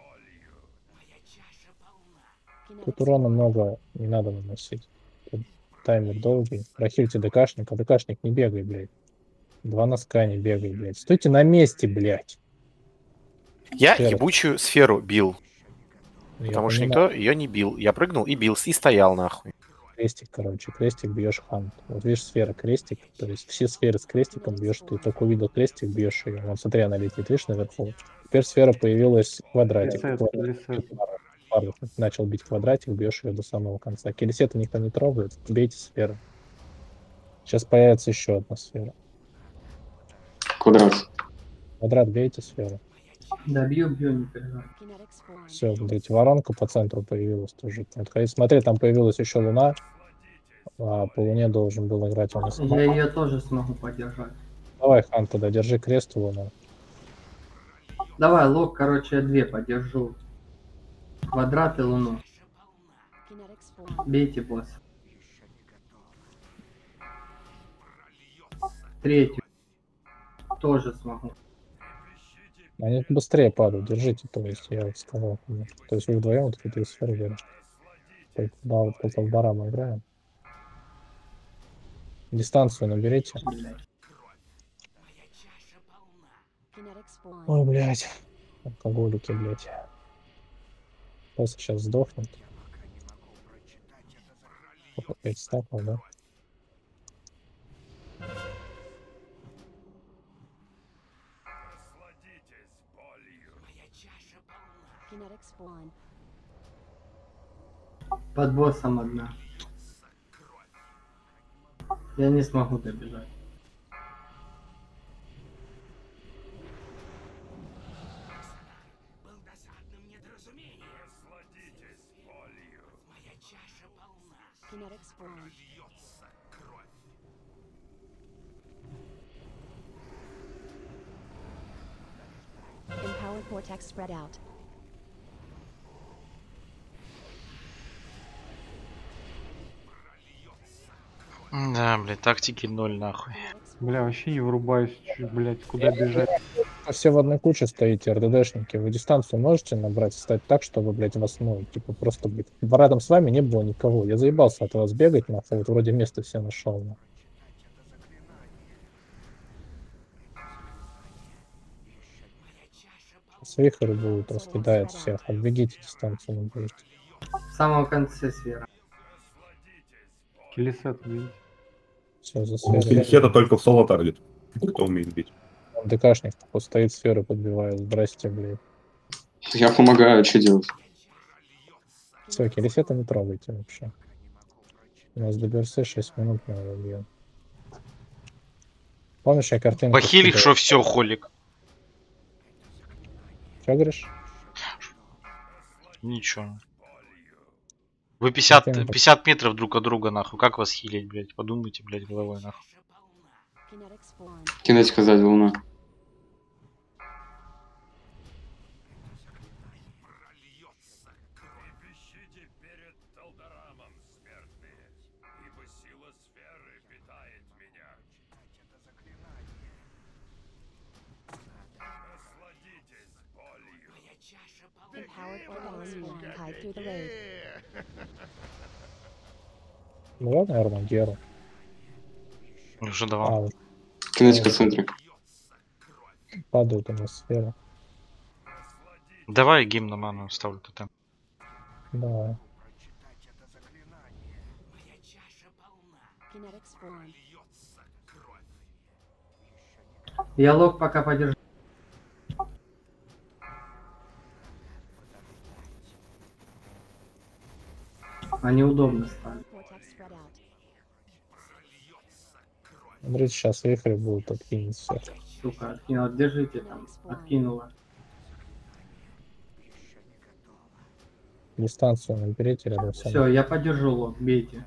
Тут урона много не надо наносить. Тут таймер долгий. Прохильте ДКшника. ДКшник не бегай, блядь. Два носка не бегай, блядь. Стойте на месте, блядь. Я Сфера. ебучую сферу бил. Я Потому что понимаю. никто ее не бил. Я прыгнул и бил, и стоял нахуй. Крестик, короче. Крестик бьешь хант. Вот видишь, сфера крестик. То есть все сферы с крестиком бьешь. Ты только увидел крестик, бьешь ее. Вот смотри, она летит, видишь, наверху. Теперь сфера появилась квадратик. Ресет, Квадратик. ресет. Пару начал бить квадратик, бьешь ее до самого конца. Келесета никто не трогает. Бейте сферу. Сейчас появится еще одна сфера. Квадрат. Квадрат бейте сферу. Да, бью, бью, не переживай. Все, смотрите, воронка по центру появилась тоже. Вот, смотри, там появилась еще луна. А по луне должен был играть он. Я ее тоже смогу поддержать. Давай, хан, тогда держи крест у луны. Давай, лог, короче, я две поддержу. Квадрат и луну. Бейте босс. Третью. Тоже смогу. Они быстрее падают, держите, то есть, я вот сказал. То есть вы вдвоем вот эти сферы держите. Да, вот по полтора мы играем. Дистанцию наберите. Блядь. Ой, блядь. Алкоголики, блядь. Просто сейчас сдохнет. Опять стакнул, да? Под боссом одна. Я не смогу добежать. Vortex spread out. Да, блядь, тактики ноль нахуй. Бля, вообще не врубаюсь, чуть, блядь, куда бежать. Все в одной куче стоите, РДДшники. Вы дистанцию можете набрать, стать так, чтобы, блядь, вас, ну, типа, просто, блядь, рядом с вами не было никого. Я заебался от вас бегать, нахуй, вот вроде место все нашел, нахуй. С вихрь будет, раскидает всех. Отбегите, дистанцию наберите. В самом конце сфера. Келесет, видите? Все, за У сферой. Филихета только в соло таргет. Кто умеет бить. ДКшник такой стоит, сферы подбивает. Здрасте, блядь. Я помогаю, что делать? Все, Келесета не трогайте вообще. У нас до БРС шесть минут, наверное, бьем. Помнишь, я картинку... Похилик, что все, холик. Что говоришь? Ничего. Вы пятьдесят, Картинку. пятьдесят метров друг от друга, нахуй. Как вас хилить, блядь? Подумайте, блядь, головой, нахуй. Kinetic spawn. Кинетика сзади луна. Empowered organs spawn. Hide through the raid. Ну ладно, наверное, Геру. Уже А, давал. вот Кинетика в центре. падают у нас сферы. Давай гимн на ману ставлю тотем. Давай. Kinetic spawn. Я лог пока подержу. Они удобно стали. Vortex spread out. Смотрите, сейчас вихрь будут откинуть всех. Сука, откинула. Держите там. Откинула. Дистанцию наберите рядом со Все, мной. я подержу лог. Бейте.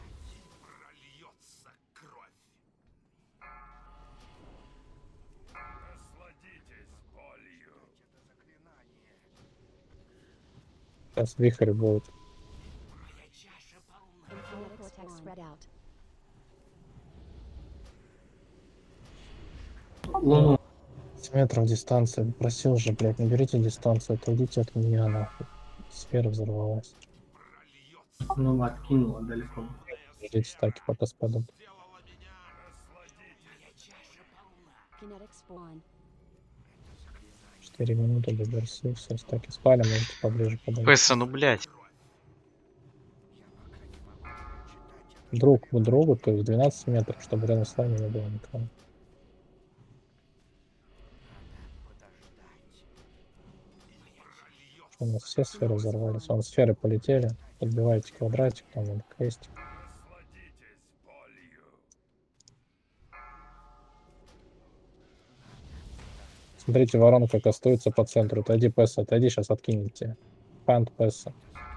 Сейчас вихрь будет. Empowered vortex spread out. Луну. пять метров дистанция. Просил же, блядь, наберите дистанцию, отойдите от меня, нахуй. Сфера взорвалась. Ну, откинула далеко. Ждите стаки, пока спадут. Kinetic spawn. четыре минуты до берсы, все, стаки спали, можете поближе подойти. Песса, ну блядь. Друг к другу, то есть двенадцать метров, чтобы рядом с вами не было никого. У нас все сферы взорвались. Вон сферы полетели. Подбивайте квадратик, там вон крестик. Смотрите, воронка кастуется по центру. Отойди, Песса, отойди, сейчас откинете. Пант, Песса.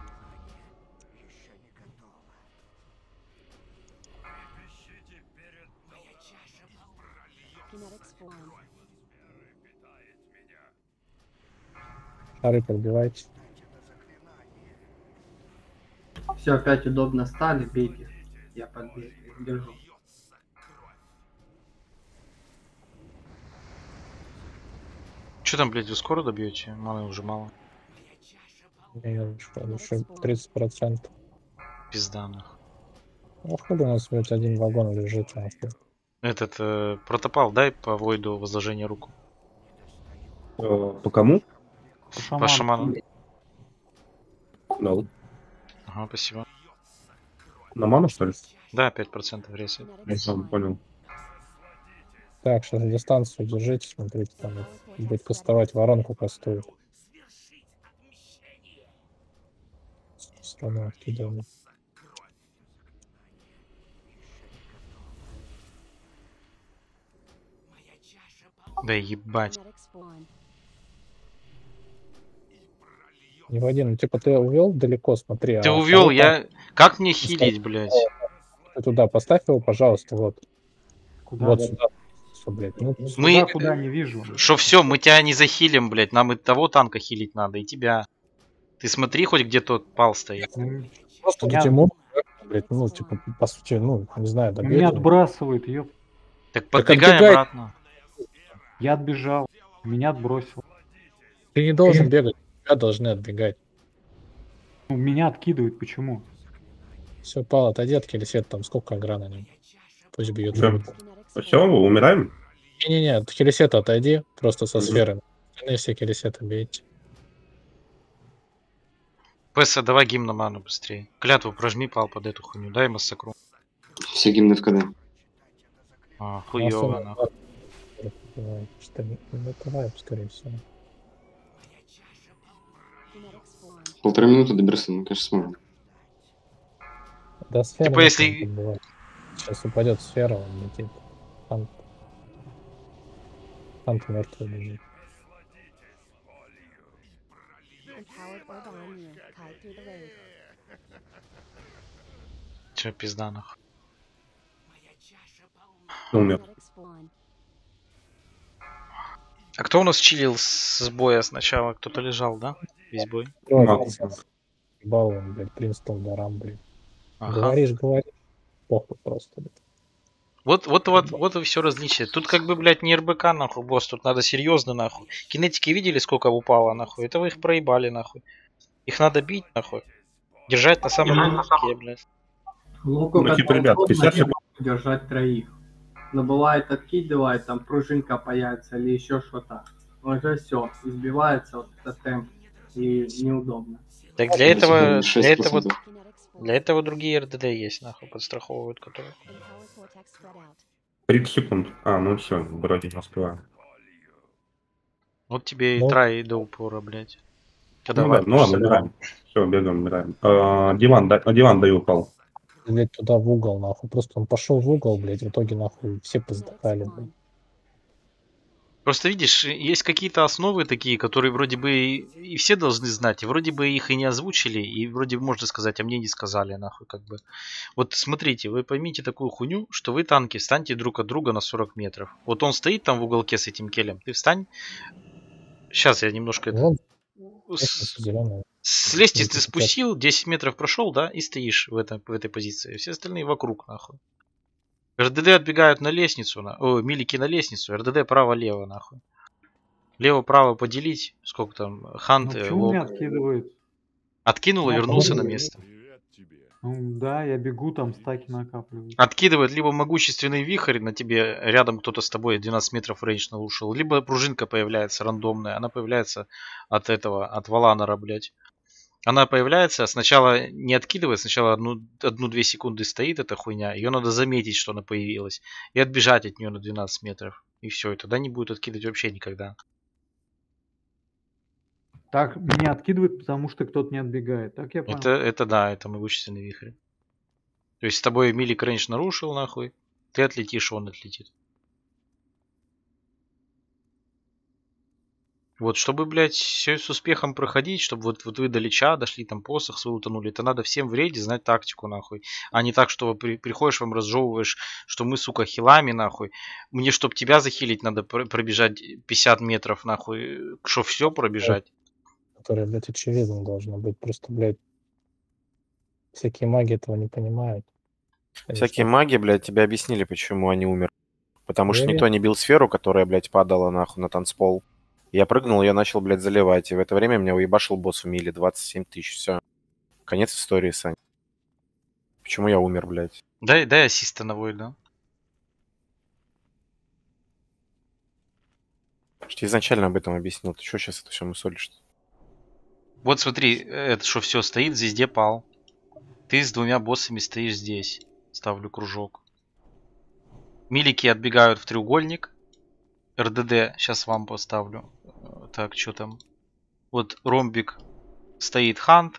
Kinetic spawn. Шары подбивайте. Все, опять удобно стали. Бейте. Я подбей- держу. Че там, блядь, вы скоро добьете? Маны уже мало. Я еще тридцать процентов. Пизда, нахуй. Ну, хули у нас ведь один вагон лежит, нахуй. Этот, э, протопал, дай по войду возложение руку. Э, По кому? По шаману. Дал. Ага, спасибо. На ману, что ли? Да, пять процентов рейса. Kinetic Я сам spawn. понял. Так, сейчас дистанцию держите, смотрите, там вот будет кастовать, воронку кастует. Все равно откидываем. Да ебать. Kinetic spawn. Не води, ну типа ты увел далеко, смотри. Ты а увел, второй я... Как мне хилить, блядь? танк ты туда поставь его, пожалуйста, вот. Куда? Вот сюда. Альфа, блядь. Ну, Мы... Сюда куда не вижу. Что все, мы тебя не захилим, блядь. Нам и того танка хилить надо, и тебя. Ты смотри хоть где тот пал стоит. М, просто меня- тут ему, блядь, ну, типа, по сути, ну, не знаю, Меня добьете. отбрасывает, ёп. Так подбегай отбегай. обратно. Я отбежал. Меня отбросил. Ты не должен бегать, тебя должны отбегать. Ну, меня откидывает, почему? Все, Пал, отойди от Хелисета, там сколько агра на нем. Пусть бьет. Всё. Все, умираем? Не-не-не, от Хелисета отойди, просто со Мгм. сферами. Остальные все Хелисета бейте. Песа, давай гимн на ману быстрее. Клятву прожми, Пал, под эту хуйню. Дай массакру. Все гимны в КД. А, хуёво, нахуй. Что не накрываем, скорее всего. Полтора минуты до Берса, мы, конечно, сможем. Да, сфера. Типа, если- Сейчас упадет сфера, он летит. Хант. Хант мертвый лежит. Empowered Ordania, Kite through the raid. Че, пизда, нахуй. Умер. Kinetic spawn. А кто у нас чилил с боя сначала? Кто-то лежал, да? Весь бой? Макс. Баллон, блядь, Принстон, Дарам, блядь. Ага. Говоришь, говоришь. Похуй просто, блядь. Вот, вот, вот, вот и все различие. Тут как бы, блядь, не РБК, нахуй, босс. Тут надо серьезно, нахуй. Кинетики видели, сколько упало, нахуй? Это вы их проебали, нахуй. Их надо бить, нахуй. Держать на самом высоке, блядь. Луку Ну, как типа, ребят, удобно пятьдесят типа, держать троих. Но бывает откидывает, там пружинка появится или еще что-то. Уже все, избивается вот этот темп. И неудобно. Так для этого, шесть для этого, процентов. Kinetic spawn. для этого другие РДД есть, нахуй, подстраховывают, которые. Empowered cortex spread out. тридцать секунд. А, ну все, вроде не успеваю. Вот тебе и Ну. трай до упора, блядь. Когда Ну, да, ну ладно, вайпнешься. умираем. Все, бегаем, умираем. А, диван, да, диван даю упал. Блядь, туда в угол, нахуй. Просто он пошел в угол, блядь, в итоге, нахуй, все поздохали, блядь. Просто видишь, есть какие-то основы такие, которые вроде бы и, и все должны знать, и вроде бы их и не озвучили, и вроде бы можно сказать, а мне не сказали, нахуй, как бы. Вот смотрите, вы поймите такую хуйню, что вы танки встаньте друг от друга на сорок метров. Вот он стоит там в уголке с этим келем, ты встань. Сейчас я немножко это... Вон, С, лестница зеленая. с лестницы ты спустил, десять метров прошел, да, и стоишь в, этом, в этой позиции. Все остальные вокруг, нахуй. РДД отбегают на лестницу, на... О, милики на лестницу, РДД право-лево, нахуй. Лево-право поделить, сколько там, Ну, Хант, э, почему меня Лок. откидывает? Откинул и Ну, вернулся на по-моему, место. Ну, да, я бегу, там стаки накапливают. Откидывает либо могущественный вихрь на тебе, рядом кто-то с тобой двенадцать метров рейндж нарушил, либо пружинка появляется рандомная, она появляется от этого, от Валанора, блядь. Она появляется, сначала не откидывает, сначала одну, одну-две секунды стоит эта хуйня, ее надо заметить, что она появилась, и отбежать от нее на двенадцать метров. И все, и тогда не будет откидывать вообще никогда. Так, меня откидывает, потому что кто-то не отбегает. Так я понял. Это, это да, это могущественный вихрь. То есть с тобой милик рейндж нарушил, нахуй, ты отлетишь, он отлетит. Вот, чтобы, блядь, все с успехом проходить, чтобы вот, вот вы до Лича дошли, там посох свой утонули, это надо всем в рейде знать тактику, нахуй. А не так, что при, приходишь, вам разжевываешь, что мы, сука, хилами, нахуй. Мне, чтобы тебя захилить, надо пр- пробежать пятьдесят метров, нахуй. Что, все пробежать? Которая, блядь, очевидно должна быть. Просто, блядь, всякие маги этого не понимают. Конечно. Всякие маги, блядь, тебе объяснили, почему они умерли. Потому что Верю. никто не бил сферу, которая, блядь, падала нахуй на танцпол. Я прыгнул, я начал, блядь, заливать. И в это время меня уебашил босс в миле. двадцать семь тысяч. Все. Конец истории, Сань. Почему я умер, блядь? Дай, дай ассиста на вой, да? Что я изначально об этом объяснил. Ты что сейчас это все мусолишь? Вот смотри, это что все стоит, звезде пал. Ты с двумя боссами стоишь здесь. Ставлю кружок. Милики отбегают в треугольник. РДД сейчас вам поставлю. Так, что там? Вот ромбик стоит Хант.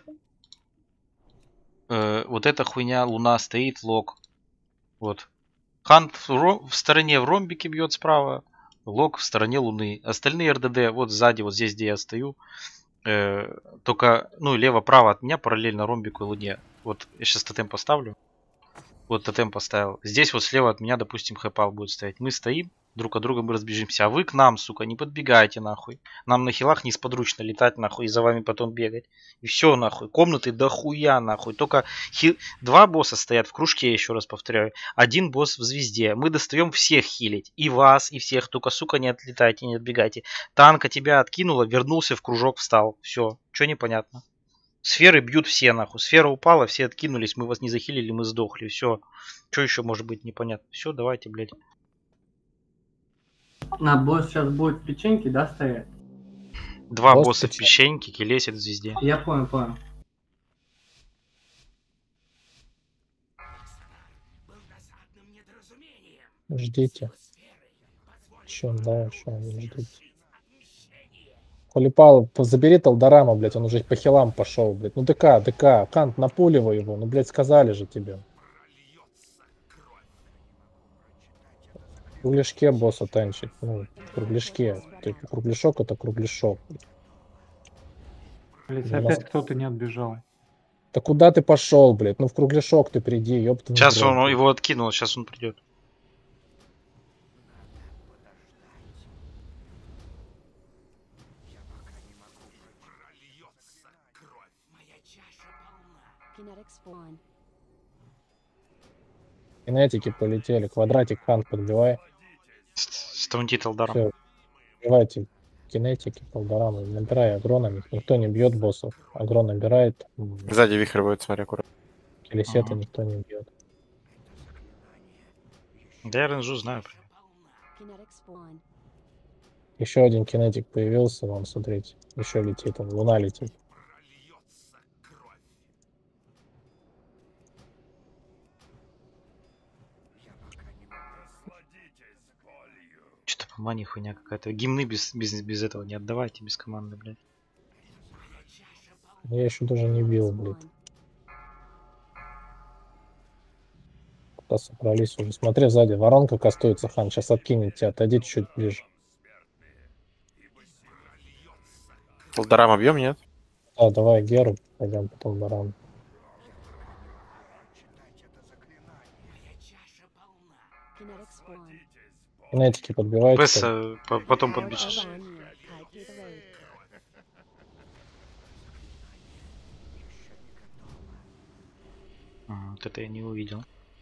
Э, вот эта хуйня Луна стоит Лок. Вот. Хант в, ро- в стороне в ромбике бьет справа. Лок в стороне Луны. Остальные РДД вот сзади, вот здесь, где я стою. Э, только, ну, лево-право от меня параллельно ромбику и Луне. Вот я сейчас тотем поставлю. Вот тотем поставил. Здесь вот слева от меня, допустим, хэпал будет стоять. Мы стоим. Друг от друга мы разбежимся. А вы к нам, сука, не подбегайте нахуй. Нам на хилах несподручно летать нахуй и за вами потом бегать. И все нахуй. Комнаты дохуя нахуй. Только хил... два босса стоят в кружке, еще раз повторяю. Один босс в звезде. Мы достаем всех хилить. И вас, и всех. Только, сука, не отлетайте, не отбегайте. Танка тебя откинула, вернулся в кружок, встал. Все. Че непонятно? Сферы бьют все нахуй. Сфера упала, все откинулись. Мы вас не захилили, мы сдохли. Все. Что еще может быть непонятно? Все, давайте, блядь. На босс сейчас будет печеньки, да, стоять? Два Босс босса в печень- песчанике, келесит в звезде. Я понял, понял. Ждите. Че, да, что, ждите. Холипал, забери Талдарама, блядь, он уже по хилам пошел, блядь. Ну ДК, ДК, Кант, напуливай его, ну, блядь, сказали же тебе. В кругляшке босса танчит, ну, в кругляшке. Ты- Кругляшок это кругляшок. Блять, У нас- опять кто-то не отбежал. Да куда ты пошел, блядь? Ну в кругляшок ты приди, ёпта. Сейчас он его откинул, сейчас он придет. Kinetic spawn. Кинетики полетели, квадратик Кант подбивай. Стаунтит Алдаром. Все, подбивайте кинетики, полдорама, набирай агронами. Никто не бьет боссов. Агро набирает. м, Сзади вихрь будет, смотри, аккуратно. Келесета Ага. никто не бьет. Да я ренжу знаю. Kinetic spawn. Еще один кинетик появился, вон, смотрите. Еще летит, он, луна летит. Что-то по мане хуйня какая-то. Гимны без, без, без этого не отдавайте, без команды, блядь. Я еще даже не бил, блядь. Spawn. Куда собрались уже. Смотри сзади, воронка кастуется, хан. Сейчас откинет тебя, отойди чуть ближе. Полдорам объем, нет? Да, давай Геру, пойдем потом баран. Kinetic spawn. Кинетики подбивайте. Пэс, э, по- потом Powered подбежишь. over on you. Kite through the raid. Ага, вот это я не увидел.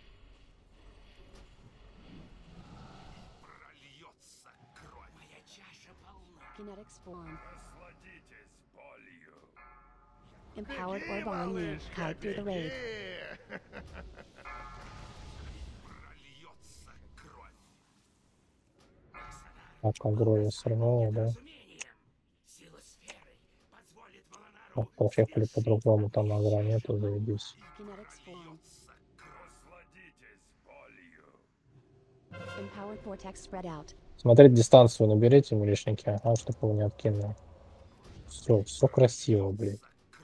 Kinetic spawn. Empowered orb on you. Kite through the raid. Так, агро я сорвал, да? Так, поехали по-другому, там агро нету, заебись. Kinetic spawn. Empowered vortex spread out. Смотреть дистанцию наберите, милишники, ага, чтобы его не откинуло. Все, все красиво, блядь.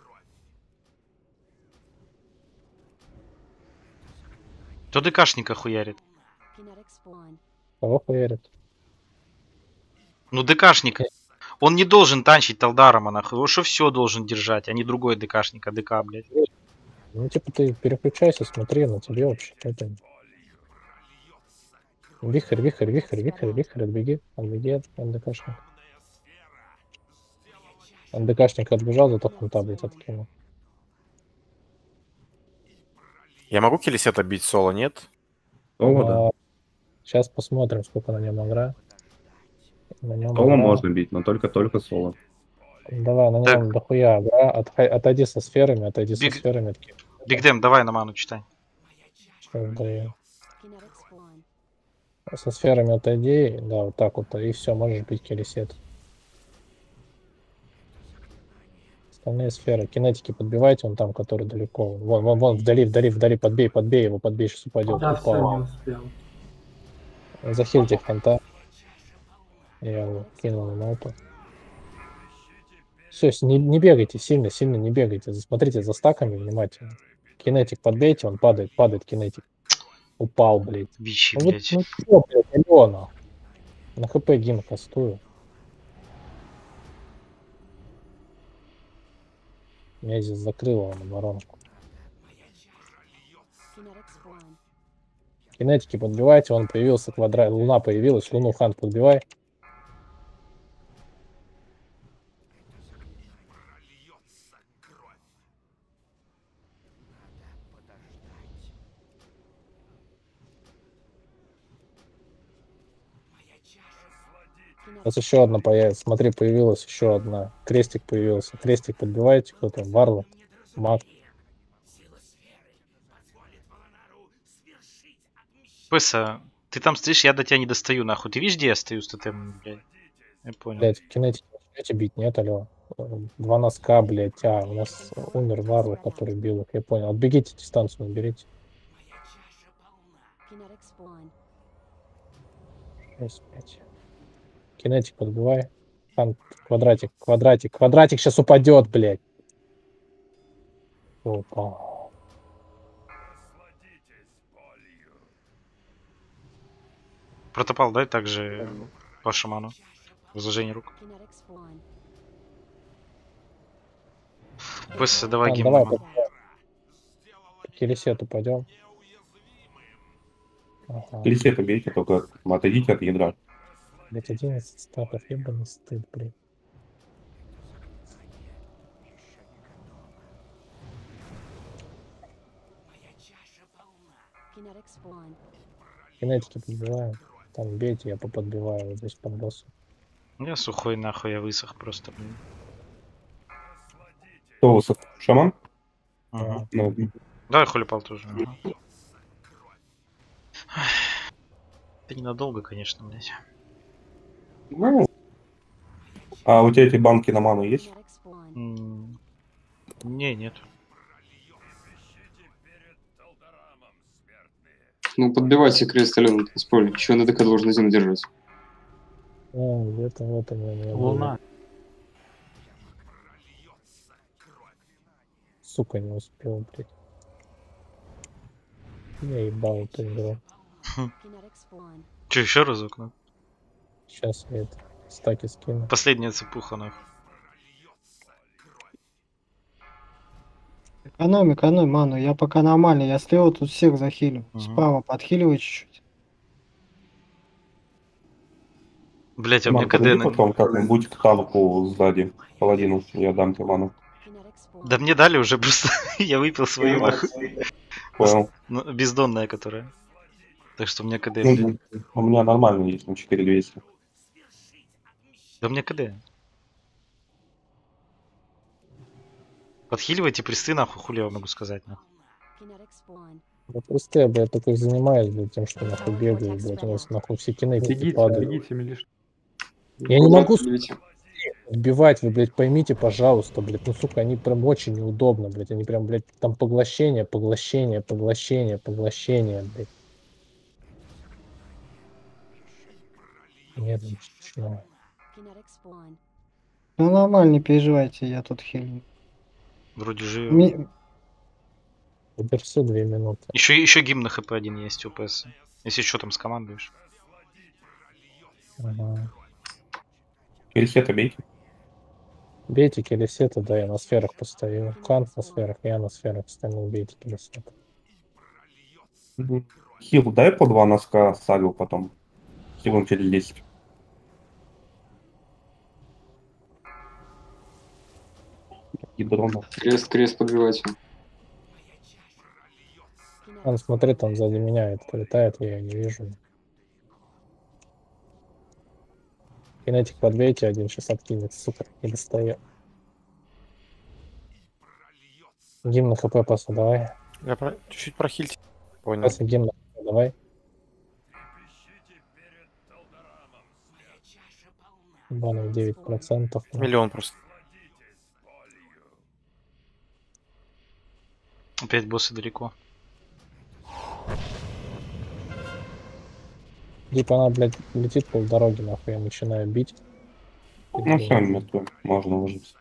То ДКшника хуярит. Kinetic spawn. Кого хуярит? Ну ДКшник. Он не должен танчить Талдарама, нахуй. Его что все должен держать, а не другой ДКшник, а ДК, блядь. Ну, типа, ты переключайся, смотри, на тебе вообще это... Вихрь, вихрь, вихрь, вихрь, вихрь, отбеги, отбеги от НДКшника. НДКшник отбежал, зато фунта, блядь, откинул. Я могу Келесета бить соло, нет? Соло, да. Сейчас посмотрим, сколько на нем агра. На нем Соло агра- можно бить, но только-только соло. Давай, на Так. нем дохуя агра. Отхай- Отойди со сферами, отойди со Биг- сферами. откинь. Бигдем, давай на ману читай. Сейчас даю. Kinetic spawn. Со сферами отойди, да, вот так вот, и все, можешь бить келесет. Остальные сферы. Кинетики подбивайте, он там, который далеко. Вон, вон, вон, вдали, вдали, вдали, подбей, подбей его, подбей, сейчас упадет. Да, все, Упал. не успел. Захильте фонта. Я его кинул на ноту. Все, не, не бегайте, сильно, сильно не бегайте. Смотрите за стаками внимательно. Кинетик подбейте, он падает, падает кинетик. Упал, блядь. Вичи, Ну, вот, блядь. ну чё, блядь, Алена? На хп гимн кастую. Я здесь закрыл его на воронку. Kinetic spawn. Кинетики подбивайте, он появился, квадрат, луна появилась, луну Хант подбивай. Сейчас еще одна появится. Смотри, появилась еще одна. Крестик появился. Крестик подбивайте. Кто там? Варлок. Маг. Пыса, ты там стоишь, я до тебя не достаю, нахуй. Ты видишь, где я стою с тотемом, блядь? Я понял. Блять, кинетики начнете бить, нет, алло. Два носка, блять. А, у нас умер Варлок, который бил их. Я понял. Отбегите, дистанцию наберите. шесть, пять. Кинетик подбивай. Там квадратик, квадратик, квадратик сейчас упадет, блядь. Опа. Протопал, дай также по шаману. Возложение рук. Пыса, давай А, гимн. давай, по Келесету пойдем. Ага. Келесету бейте, только отойдите от ядра. Блять, одиннадцать статов, ебаный стыд, блядь. Кинетики подбиваем. Там бейте, я поподбиваю вот здесь под боссом. Я сухой, нахуй, я высох просто, блин. Кто высох? Шаман? Ага. Ну, Давай холипал тоже. Ага. Это ненадолго, конечно, блядь. ну. А у тебя эти банки на ману есть? М, Не, нет. Ну, подбивайте крест, Алена, спорим. Еще на ДК должен один держать. А, вот это, вот они, они, Луна. Сука, не успел, блядь. Я ебал эту игру. Че, еще разок, ну? Сейчас я это стаки скину. Последняя цепуха, нахуй. Экономь, экономь ману. Я пока нормально. Я слева тут всех захилю. Мгм. Справа подхиливай чуть-чуть. Блять, а у меня Ман, КД подойди на... потом как-нибудь к танку сзади, паладину, я дам тебе ману. Да мне дали уже просто. Я выпил свою, нахуй. Понял. Ну, бездонная, которая. Так что у меня КД, блядь. Ну, у меня нормально есть, на четыре двести. Да у меня КД. Подхиливайте престы, нахуй, хули я вам могу сказать, нахуй. Да просто я, блядь, только и занимаюсь, блядь, тем, что нахуй бегаю, блядь, у нас нахуй все кинетики Бегите, падают. бегите, Милиш. Я не могу Подбивайте. отбивать, вы, блядь, поймите, пожалуйста, блядь, ну, сука, они прям очень неудобно, блядь, они прям, блядь, там поглощение, поглощение, поглощение, поглощение, блядь. Нет, ничего. Ну нормально, не переживайте, я тут хилю. Вроде же. Ми- Берсу две минуты. Еще, еще гимн на хп один есть у ПС. Если что там скомандуешь. Ага. Келесета бейте. Бейте Келесета, да, я на сферах постою. Кант на сферах, я на сферах стою, бейте Келесета. Хил дай по два носка сагу потом. Хилом через десять. Ядрона. Крест, крест подбивайте. Он, смотри, там сзади меня это прилетает, я ее не вижу. Кинетик подбейте, один сейчас откинет, сука, не достает. Гимн на хп паса, давай. Я про... чуть-чуть прохильте. Понял. Паса гимн на хп, давай. Банов девять процентов. Миллион просто. Опять боссы далеко. Типа она, блядь, летит полдороги, нахуй, я начинаю бить. Ну все, мертвый. Можно ложиться.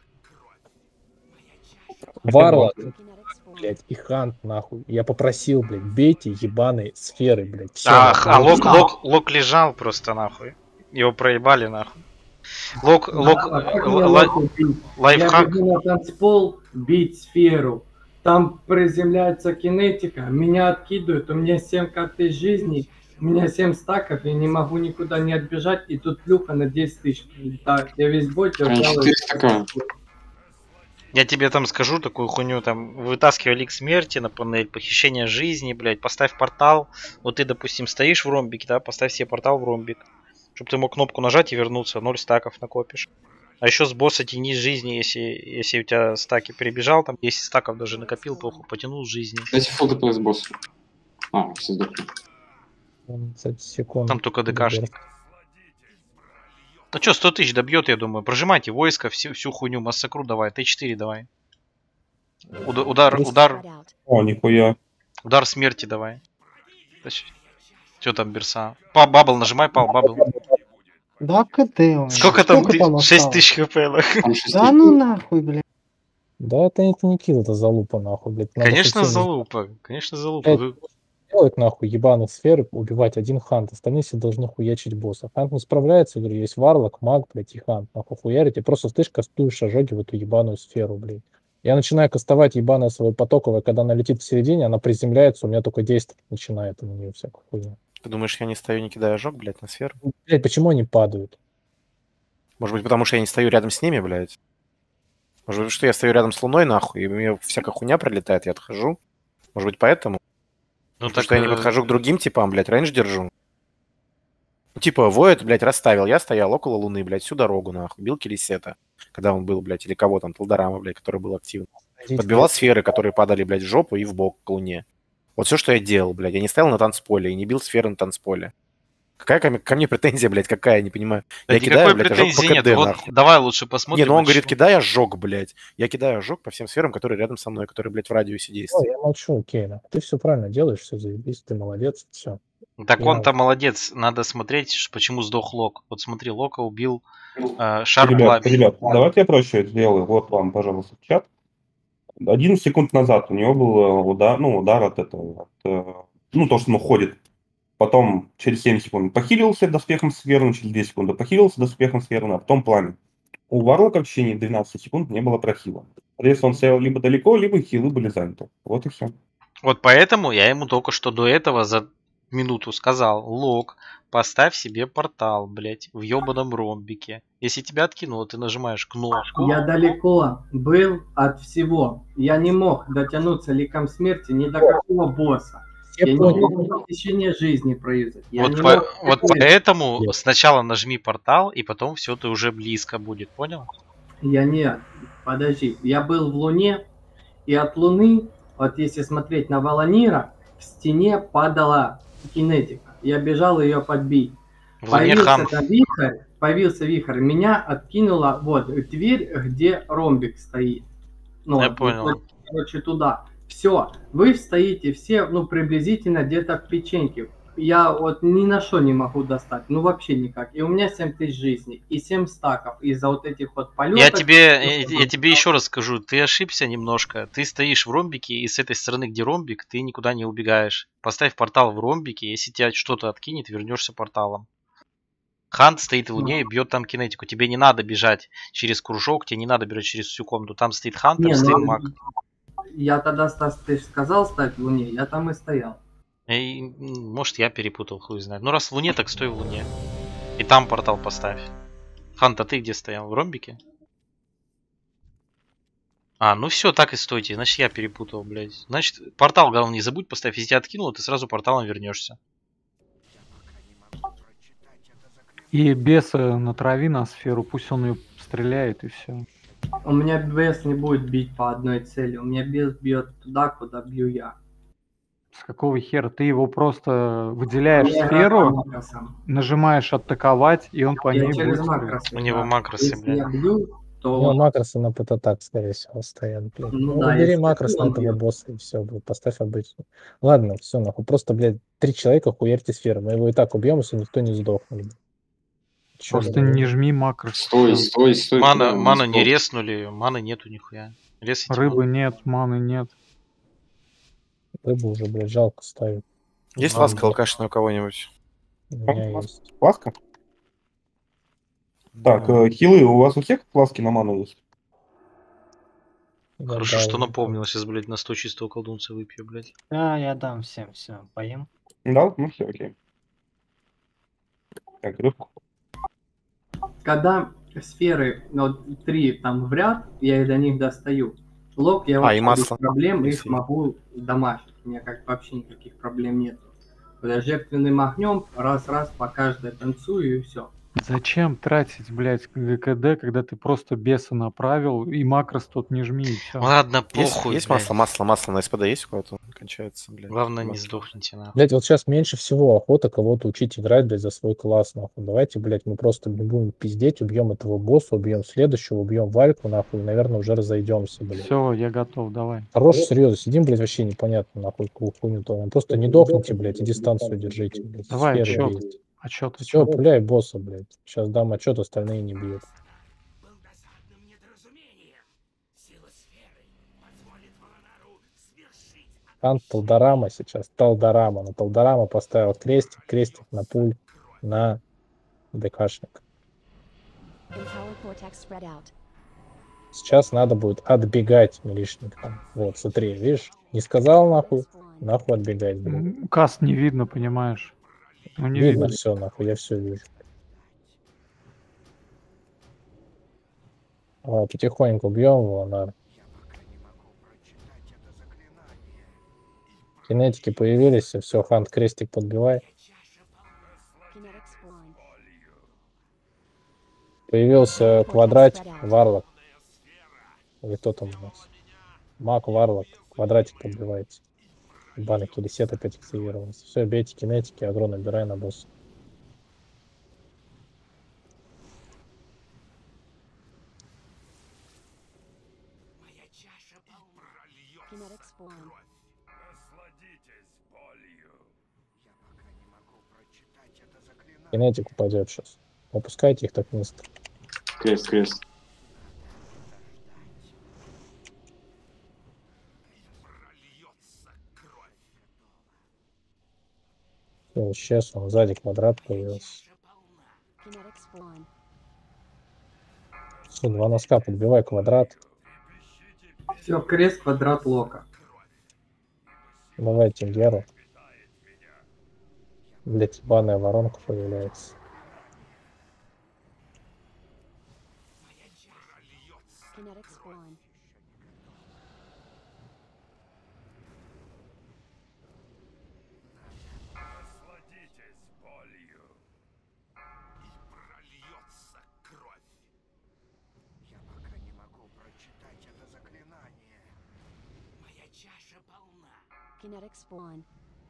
Варлок, блядь, и Хант, нахуй. Я попросил, блядь, бейте ебаные сферы, блядь. Всё, Ах, нахуй. а лок, лок, лок лежал просто, нахуй. Его проебали, нахуй. Лок, лок, Да, как л- мне лай- локу бить? Я лайфхак. бегу на танцпол бить сферу. Там приземляется кинетика, меня откидывают, у меня семь карты жизни, у меня семь стаков, я не могу никуда не отбежать, и тут плюха на десять тысяч прилетает. Я весь бой держал. четыре стакана. Я тебе там скажу такую хуйню, там, вытаскивай лик смерти на панель, похищение жизни, блядь, поставь портал. Вот ты, допустим, стоишь в ромбике, да, поставь себе портал в ромбик. Чтобы ты мог кнопку нажать и вернуться, ноль стаков накопишь. А еще с босса тяни жизни, если, если у тебя стаки перебежал, там десять стаков даже накопил, похуй, потянул жизни. Дайте фул ДПС боссу. А, все сдохли. двадцать секунд. Там только ДКшник. Ну что, сто тысяч добьет, я думаю. Прожимайте войско, всю, всю хуйню, массакру давай, Т четыре давай. Уда- Удар, удар, О, нихуя. удар смерти давай. Что там, Берса? Па, бабл нажимай, пал, бабл. Да, КТ у меня. Сколько там? ты- осталось? шесть тысяч хп. нахуй. Там шесть Да тысяч. ну нахуй, блядь. Да это, это не килл, это залупа нахуй, блядь. Надо Конечно, совсем залупа. Конечно, залупа. Блядь, Вы- делать нахуй ебаных сфер, убивать один хант, остальные все должны хуячить босса. Хант не справляется, я говорю, есть варлок, маг, блядь, и хант, нахуй хуярите, просто ты ж кастуешь ожоги в эту ебаную сферу, блядь. Я начинаю кастовать ебаное свое потоковое, когда она летит в середине, она приземляется, у меня только действовать начинает на нее всякую хуйню. Ты думаешь, я не стою, не кидаю ожог, блядь, на сферу? Блядь, почему они падают? Может быть, потому что я не стою рядом с ними, блядь? Может быть, что я стою рядом с Луной, нахуй, и мне всякая хуйня прилетает, я отхожу? Может быть, поэтому? Ну Потому так что я не э, подхожу к другим типам, блядь, рейндж держу. Ну, типа, воет, блядь, расставил. Я стоял около Луны, блядь, всю дорогу, нахуй. Бил Келесета, когда он был, блядь, или кого там, Талдорама, блядь, который был активен. Подбивал сферы, которые падали, блядь, в жопу и в бок к Луне. Вот все, что я делал, блядь. Я не стоял на танцполе и не бил сферы на танцполе. Какая ко мне, ко мне претензия, блядь, какая, я не понимаю. да Я никакой кидаю, блядь, ожог по претензии нет. КД, Вот нахуй. давай лучше посмотрим. Не, ну он а говорит, чё- кидай ожог, блядь. Я кидаю ожог по всем сферам, которые рядом со мной, которые, блядь, в радиусе Ой, действия. я молчу, Кейна. Ты все правильно делаешь, все заебись, ты молодец, все. Так Я- он-то молодец. Надо смотреть, ш- почему сдох Лок. Вот смотри, Лока убил э, шар Ребят, пламени. ребят, давайте я проще сделаю. Вот вам, пожалуйста, чат. одиннадцать секунд назад у него был э, удар, ну, удар от этого, от, э, ну, то, что он уходит. Потом через семь секунд похилился доспехом сферы, через две секунды похилился доспехом сферы, а потом пламя. У Варлока в течение двенадцати секунд не было прохила. Если он стоял либо далеко, либо хилы были заняты. Вот и все. Вот поэтому я ему только что до этого за минуту сказал: Лок, поставь себе портал, блять, в ебаном ромбике. Если тебя откинуло, ты нажимаешь кнопку. Я далеко был от всего. Я не мог дотянуться ликом смерти ни до какого босса. Все Я не поняли. мог течение жизни произойти. Я Вот, не по- мог вот такое- поэтому Нет. сначала нажми портал, и потом все ты уже близко будет, понял? Я не... Подожди. Я был в Луне, и от Луны, вот если смотреть на Волонира, в стене падала кинетика. Я бежал ее подбить. В Луне Появился хан. там вихрь, появился вихрь, меня откинуло вот в дверь, где ромбик стоит. Ну, Я вот, понял. вот, короче, туда. Все, вы стоите все, ну, приблизительно где-то в печеньке. Я вот ни на что не могу достать, ну, вообще никак. И у меня семь тысяч жизней, и семь стаков из-за вот этих вот полетов. Я тебе, я, я тебе еще раз скажу, ты ошибся немножко. Ты стоишь в ромбике, и с этой стороны, где ромбик, ты никуда не убегаешь. Поставь портал в ромбике, если тебя что-то откинет, вернешься порталом. Хант стоит в луне и бьет там кинетику. Тебе не надо бежать через кружок, тебе не надо бежать через всю комнату. Там стоит хант, там Не, стоит ну, маг. я тогда, Стас, ты ж сказал стать в Луне, я там и стоял. И, м, может, я перепутал, хуй знает. Ну, раз в луне, так стой в луне. И там портал поставь. Хант, а ты где стоял? В ромбике? А, ну все, так и стойте. Значит, я перепутал, блядь. Значит, портал, главное, не забудь поставь. Если тебя откинуло, ты сразу порталом вернешься. И беса натрави на сферу, пусть он ее стреляет и все. У меня бес не будет бить по одной цели, у меня бес бьет туда, куда бью я. С какого хера? Ты его просто выделяешь Я сферу, макросом. нажимаешь атаковать, и он по Я ней через будет макросы. У него да. макросы, Если блядь. я бью, У то него макросы на пятатак, скорее всего, стоят, блядь. Ну Ну, да, убери если макрос на он этого бьет. босса и все, блядь, поставь обычно. Ладно, все, нахуй, просто, блядь, три человека хуярьте сферу. Мы его и так убьем, если никто не сдохнет. Чё, Просто блядь? не жми макрос. Стой, всё. стой, стой. Мана, куда? мана Он не сдох. реснули, маны нету нихуя. Ресайте Рыбы ману. нет, маны нет. Рыбу уже, блядь, жалко ставить. Есть Ладно. ласка алкашная у кого-нибудь? У меня есть. Фласка? Так, Да. э, хилы, у вас у всех фласки на ману есть? Хорошо, Да, что да. напомнил. Сейчас, блядь, на сто чистого колдунца выпью, блядь. Да, я дам всем, все, поем. Да? Ну все, окей. Так, рыбку. Когда сферы, ну, вот, три там в ряд, я и до них достаю. Лок я А, вообще и без масло. проблем их Если- могу дамажить. У меня как вообще никаких проблем нет. Когда жертвенным огнем раз-раз по каждой танцую и все. Зачем тратить, блядь, ГКД, когда ты просто беса направил, и макрос тут не жми, и все. Ладно, Есть, похуй, есть блядь. масло, масло, масло на СПД есть у кого-то? Кончается, блядь. Главное, не Масло. сдохните, нахуй. Блять, вот сейчас меньше всего охота кого-то учить играть, блядь, за свой класс, нахуй. Давайте, блядь, мы просто не будем пиздеть, убьем этого босса, убьем следующего, убьем Вальку, нахуй, и, наверное, уже разойдемся, блядь. Все, я готов, давай. Хорош, серьезно, сидим, блядь, вообще непонятно, нахуй, какую хуйню-то. Просто не дохните, блядь, и дистанцию держите, блядь. Давай Сферы отчет. есть. Отчет, Все, отчет. пуляй босса, блядь. Сейчас дам отчет, остальные не бьют. Хан Талдарама сейчас, Талдарама. На Талдарама поставил крестик, крестик на пуль, на ДКшник. Empower cortex spread out. Сейчас надо будет отбегать милишникам. Вот, смотри, видишь? Не сказал нахуй, нахуй отбегать, блядь. М, Каст не видно, понимаешь? Ну не Видно видно. все, нахуй, я все вижу. А, потихоньку бьем его, на. Кинетики появились, все, Хант крестик подбивай. Kinetic spawn. Появился квадратик, варлок. Или кто там у нас? Маг, варлок, квадратик подбивается. Баны килисет опять активировался. Все, бейте кинетики, агро набирай на босса. Kinetic spawn. Кинетик упадет сейчас. Опускайте их так низко. Крест, крест. Все, исчез, он сзади квадрат появился. Kinetic spawn. Все, два носка подбивай квадрат. Все, крест, квадрат, лока. Давай Тингеру. Блять, ебаная воронка появляется. Kinetic spawn. Kinetic spawn.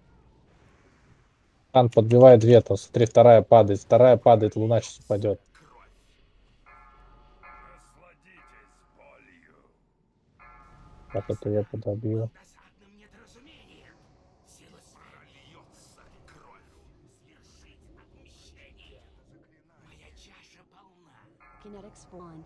Хан, подбивай две, там, смотри, вторая падает, вторая падает, луна сейчас упадет. Так, это я подобью. Kinetic spawn.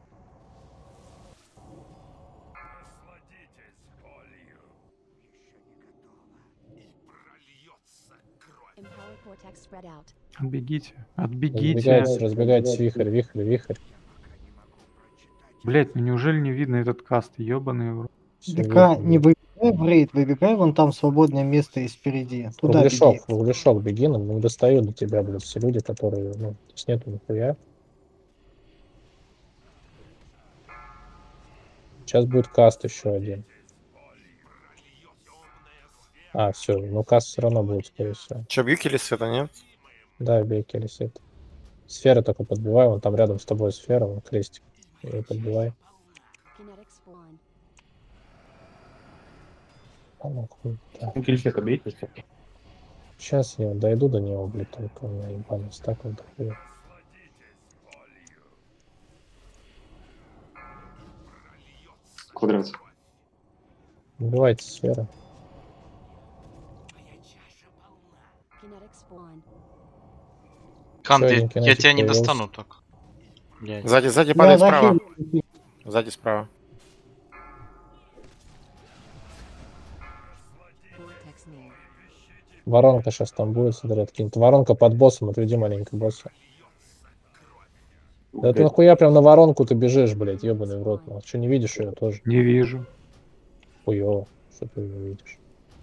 Empower cortex spread out. Отбегите. Отбегите. Разбегайтесь, разбегайтесь, вихрь, вихрь, вихрь. Блять, ну неужели не видно этот каст? Ебаный в рот. Всё, ДК, вихрь, не вихрь. выбегай в рейд, выбегай, вон там свободное место есть впереди. В Туда беги. углешок, в углешок беги, но не достаю до тебя, блядь, все люди, которые, ну, здесь нету нихуя. Сейчас будет каст еще один. А, все, ну каст все равно будет, скорее всего. Че, бьюки или света нет? Да, бей келесит. Сферы только подбивай, вон там рядом с тобой сфера, вон крестик. Её подбивай. Kinetic spawn. А ну хуй. Так. Ну, килисета бейте. всё. Сейчас я дойду до него, блядь, только у меня ебаный стак вот такой. Квадрат. Убивайте сферы. Kinetic spawn. Хан, Ещё ты- один я кинетик тебя не появился. достану так. Я- Сзади, сзади Я падает справа. захилю. Сзади справа. Vortex near. Воронка сейчас там будет, смотри, откинет. Воронка под боссом, отведи маленько босса. Да ты Блядь. нахуя прям на воронку ты бежишь, блядь, ебаный в рот. Ну, что не видишь ее тоже? Не вижу. Хуёво, что ты не видишь.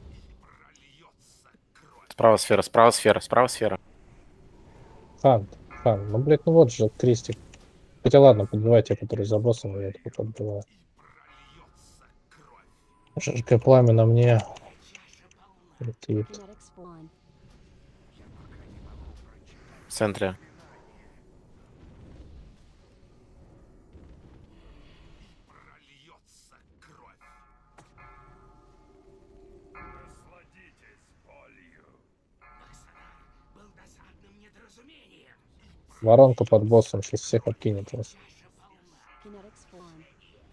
Справа сфера, справа сфера, справа сфера. Хант, хан, ну, блядь, ну вот же крестик. Хотя ладно, подбивайте, который за боссом, я это подбиваю. Жаркое пламя на мне летит. Kinetic spawn. В центре. Воронка под боссом, сейчас всех откинет просто. Kinetic spawn.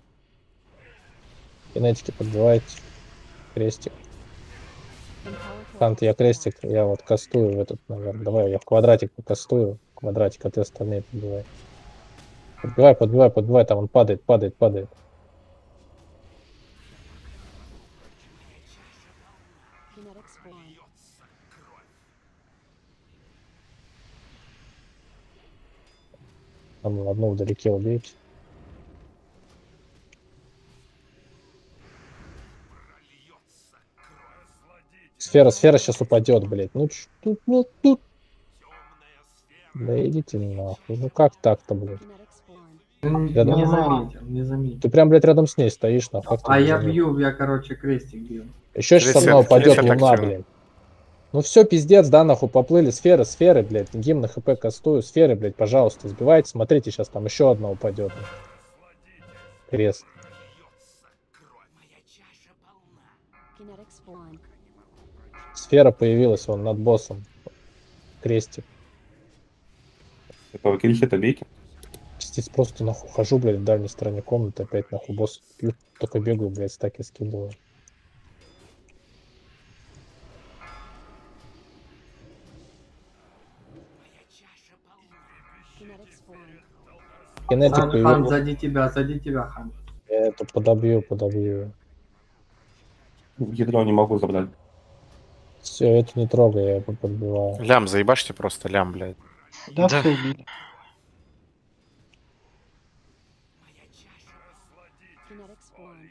Кинетики подбивайте. Крестик. Empowered Хант, я крестик, я вот кастую в этот, наверное. Давай, я в квадратик покастую. Квадратик, а ты остальные подбивай. Подбивай, подбивай, подбивай, там он падает, падает, падает. Kinetic spawn. Там одну вдалеке убейте. Сфера, сфера сейчас упадет, блядь. Ну ч- тут, ну тут. Да идите нахуй. Ну как так-то, блядь? Kinetic spawn. Он Я не думаю- заметил, не заметил. Ты прям, блядь, рядом с ней стоишь, нахуй. как ты А не я заметил? бью, я, короче, крестик бью. Еще сейчас Телесет, одна упадет телесет луна, активно. блядь. Ну все, пиздец, да, нахуй, поплыли сферы, сферы, блядь. Гимн на хп кастую, сферы, блядь, пожалуйста, сбивайте. Смотрите, сейчас там еще одна упадет. Крест. Kinetic spawn. Сфера появилась вон над боссом. Крестик. Этого крихета бейки. Здесь просто нахуй хожу, блядь, в дальней стороне комнаты, опять нахуй босс пью, только бегаю, блядь, стаки скидываю. Kinetic spawn. Кинетик Хан, хан, появился. сзади тебя, сзади тебя, хан. Я это подобью, подобью. Ядро не могу забрать. Все, это не трогай, я его подбиваю. Лям, заебашьте просто, лям, блядь. Да, Да. все убили. Kinetic spawn.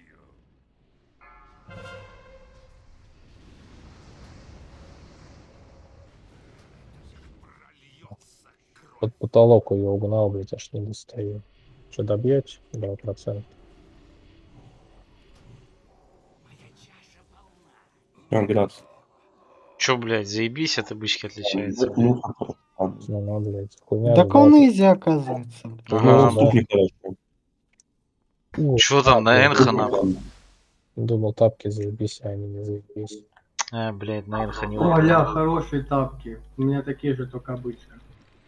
Под потолок ее угнал, блядь, аж не достаю. Что, добьете? два процента. Он град. Чё, блядь, заебись, от обычки отличается. блядь. Ну, ладно. Ну, ну, блядь, хуйня. Так да, он ты- изи оказывается. блин. ты Ага. думал, Ну, ступни, короче. да. Чё там на блядь, Энха нахуй? Думал, тапки заебись, а они не заебись. А, блядь, на Энха не О, ля, угадал. хорошие тапки. У меня такие же, только обычные.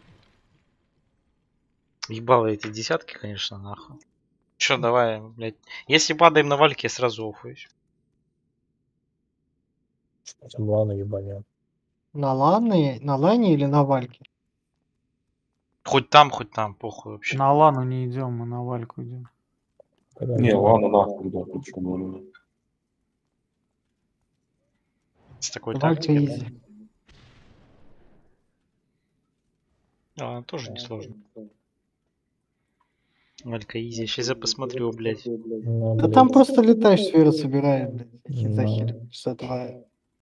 Ебало эти десятки, конечно, нахуй. Чё, давай, блядь. Если падаем на вальке, я сразу офуюсь. Этим лану ебанем. На лане, на лане или на вальке? Хоть там, хоть там, похуй вообще. На лану не идем, мы на вальку идем. Когда Не, мы- ладно, нахуй, да, почему? С такой Валька тактикой. изи. А, тоже несложно. Валька изи. Сейчас я посмотрю, блядь. Ну, Да блядь. там просто летаешь, сферы собираешь, блядь. Такие Ну. захер. Часа два.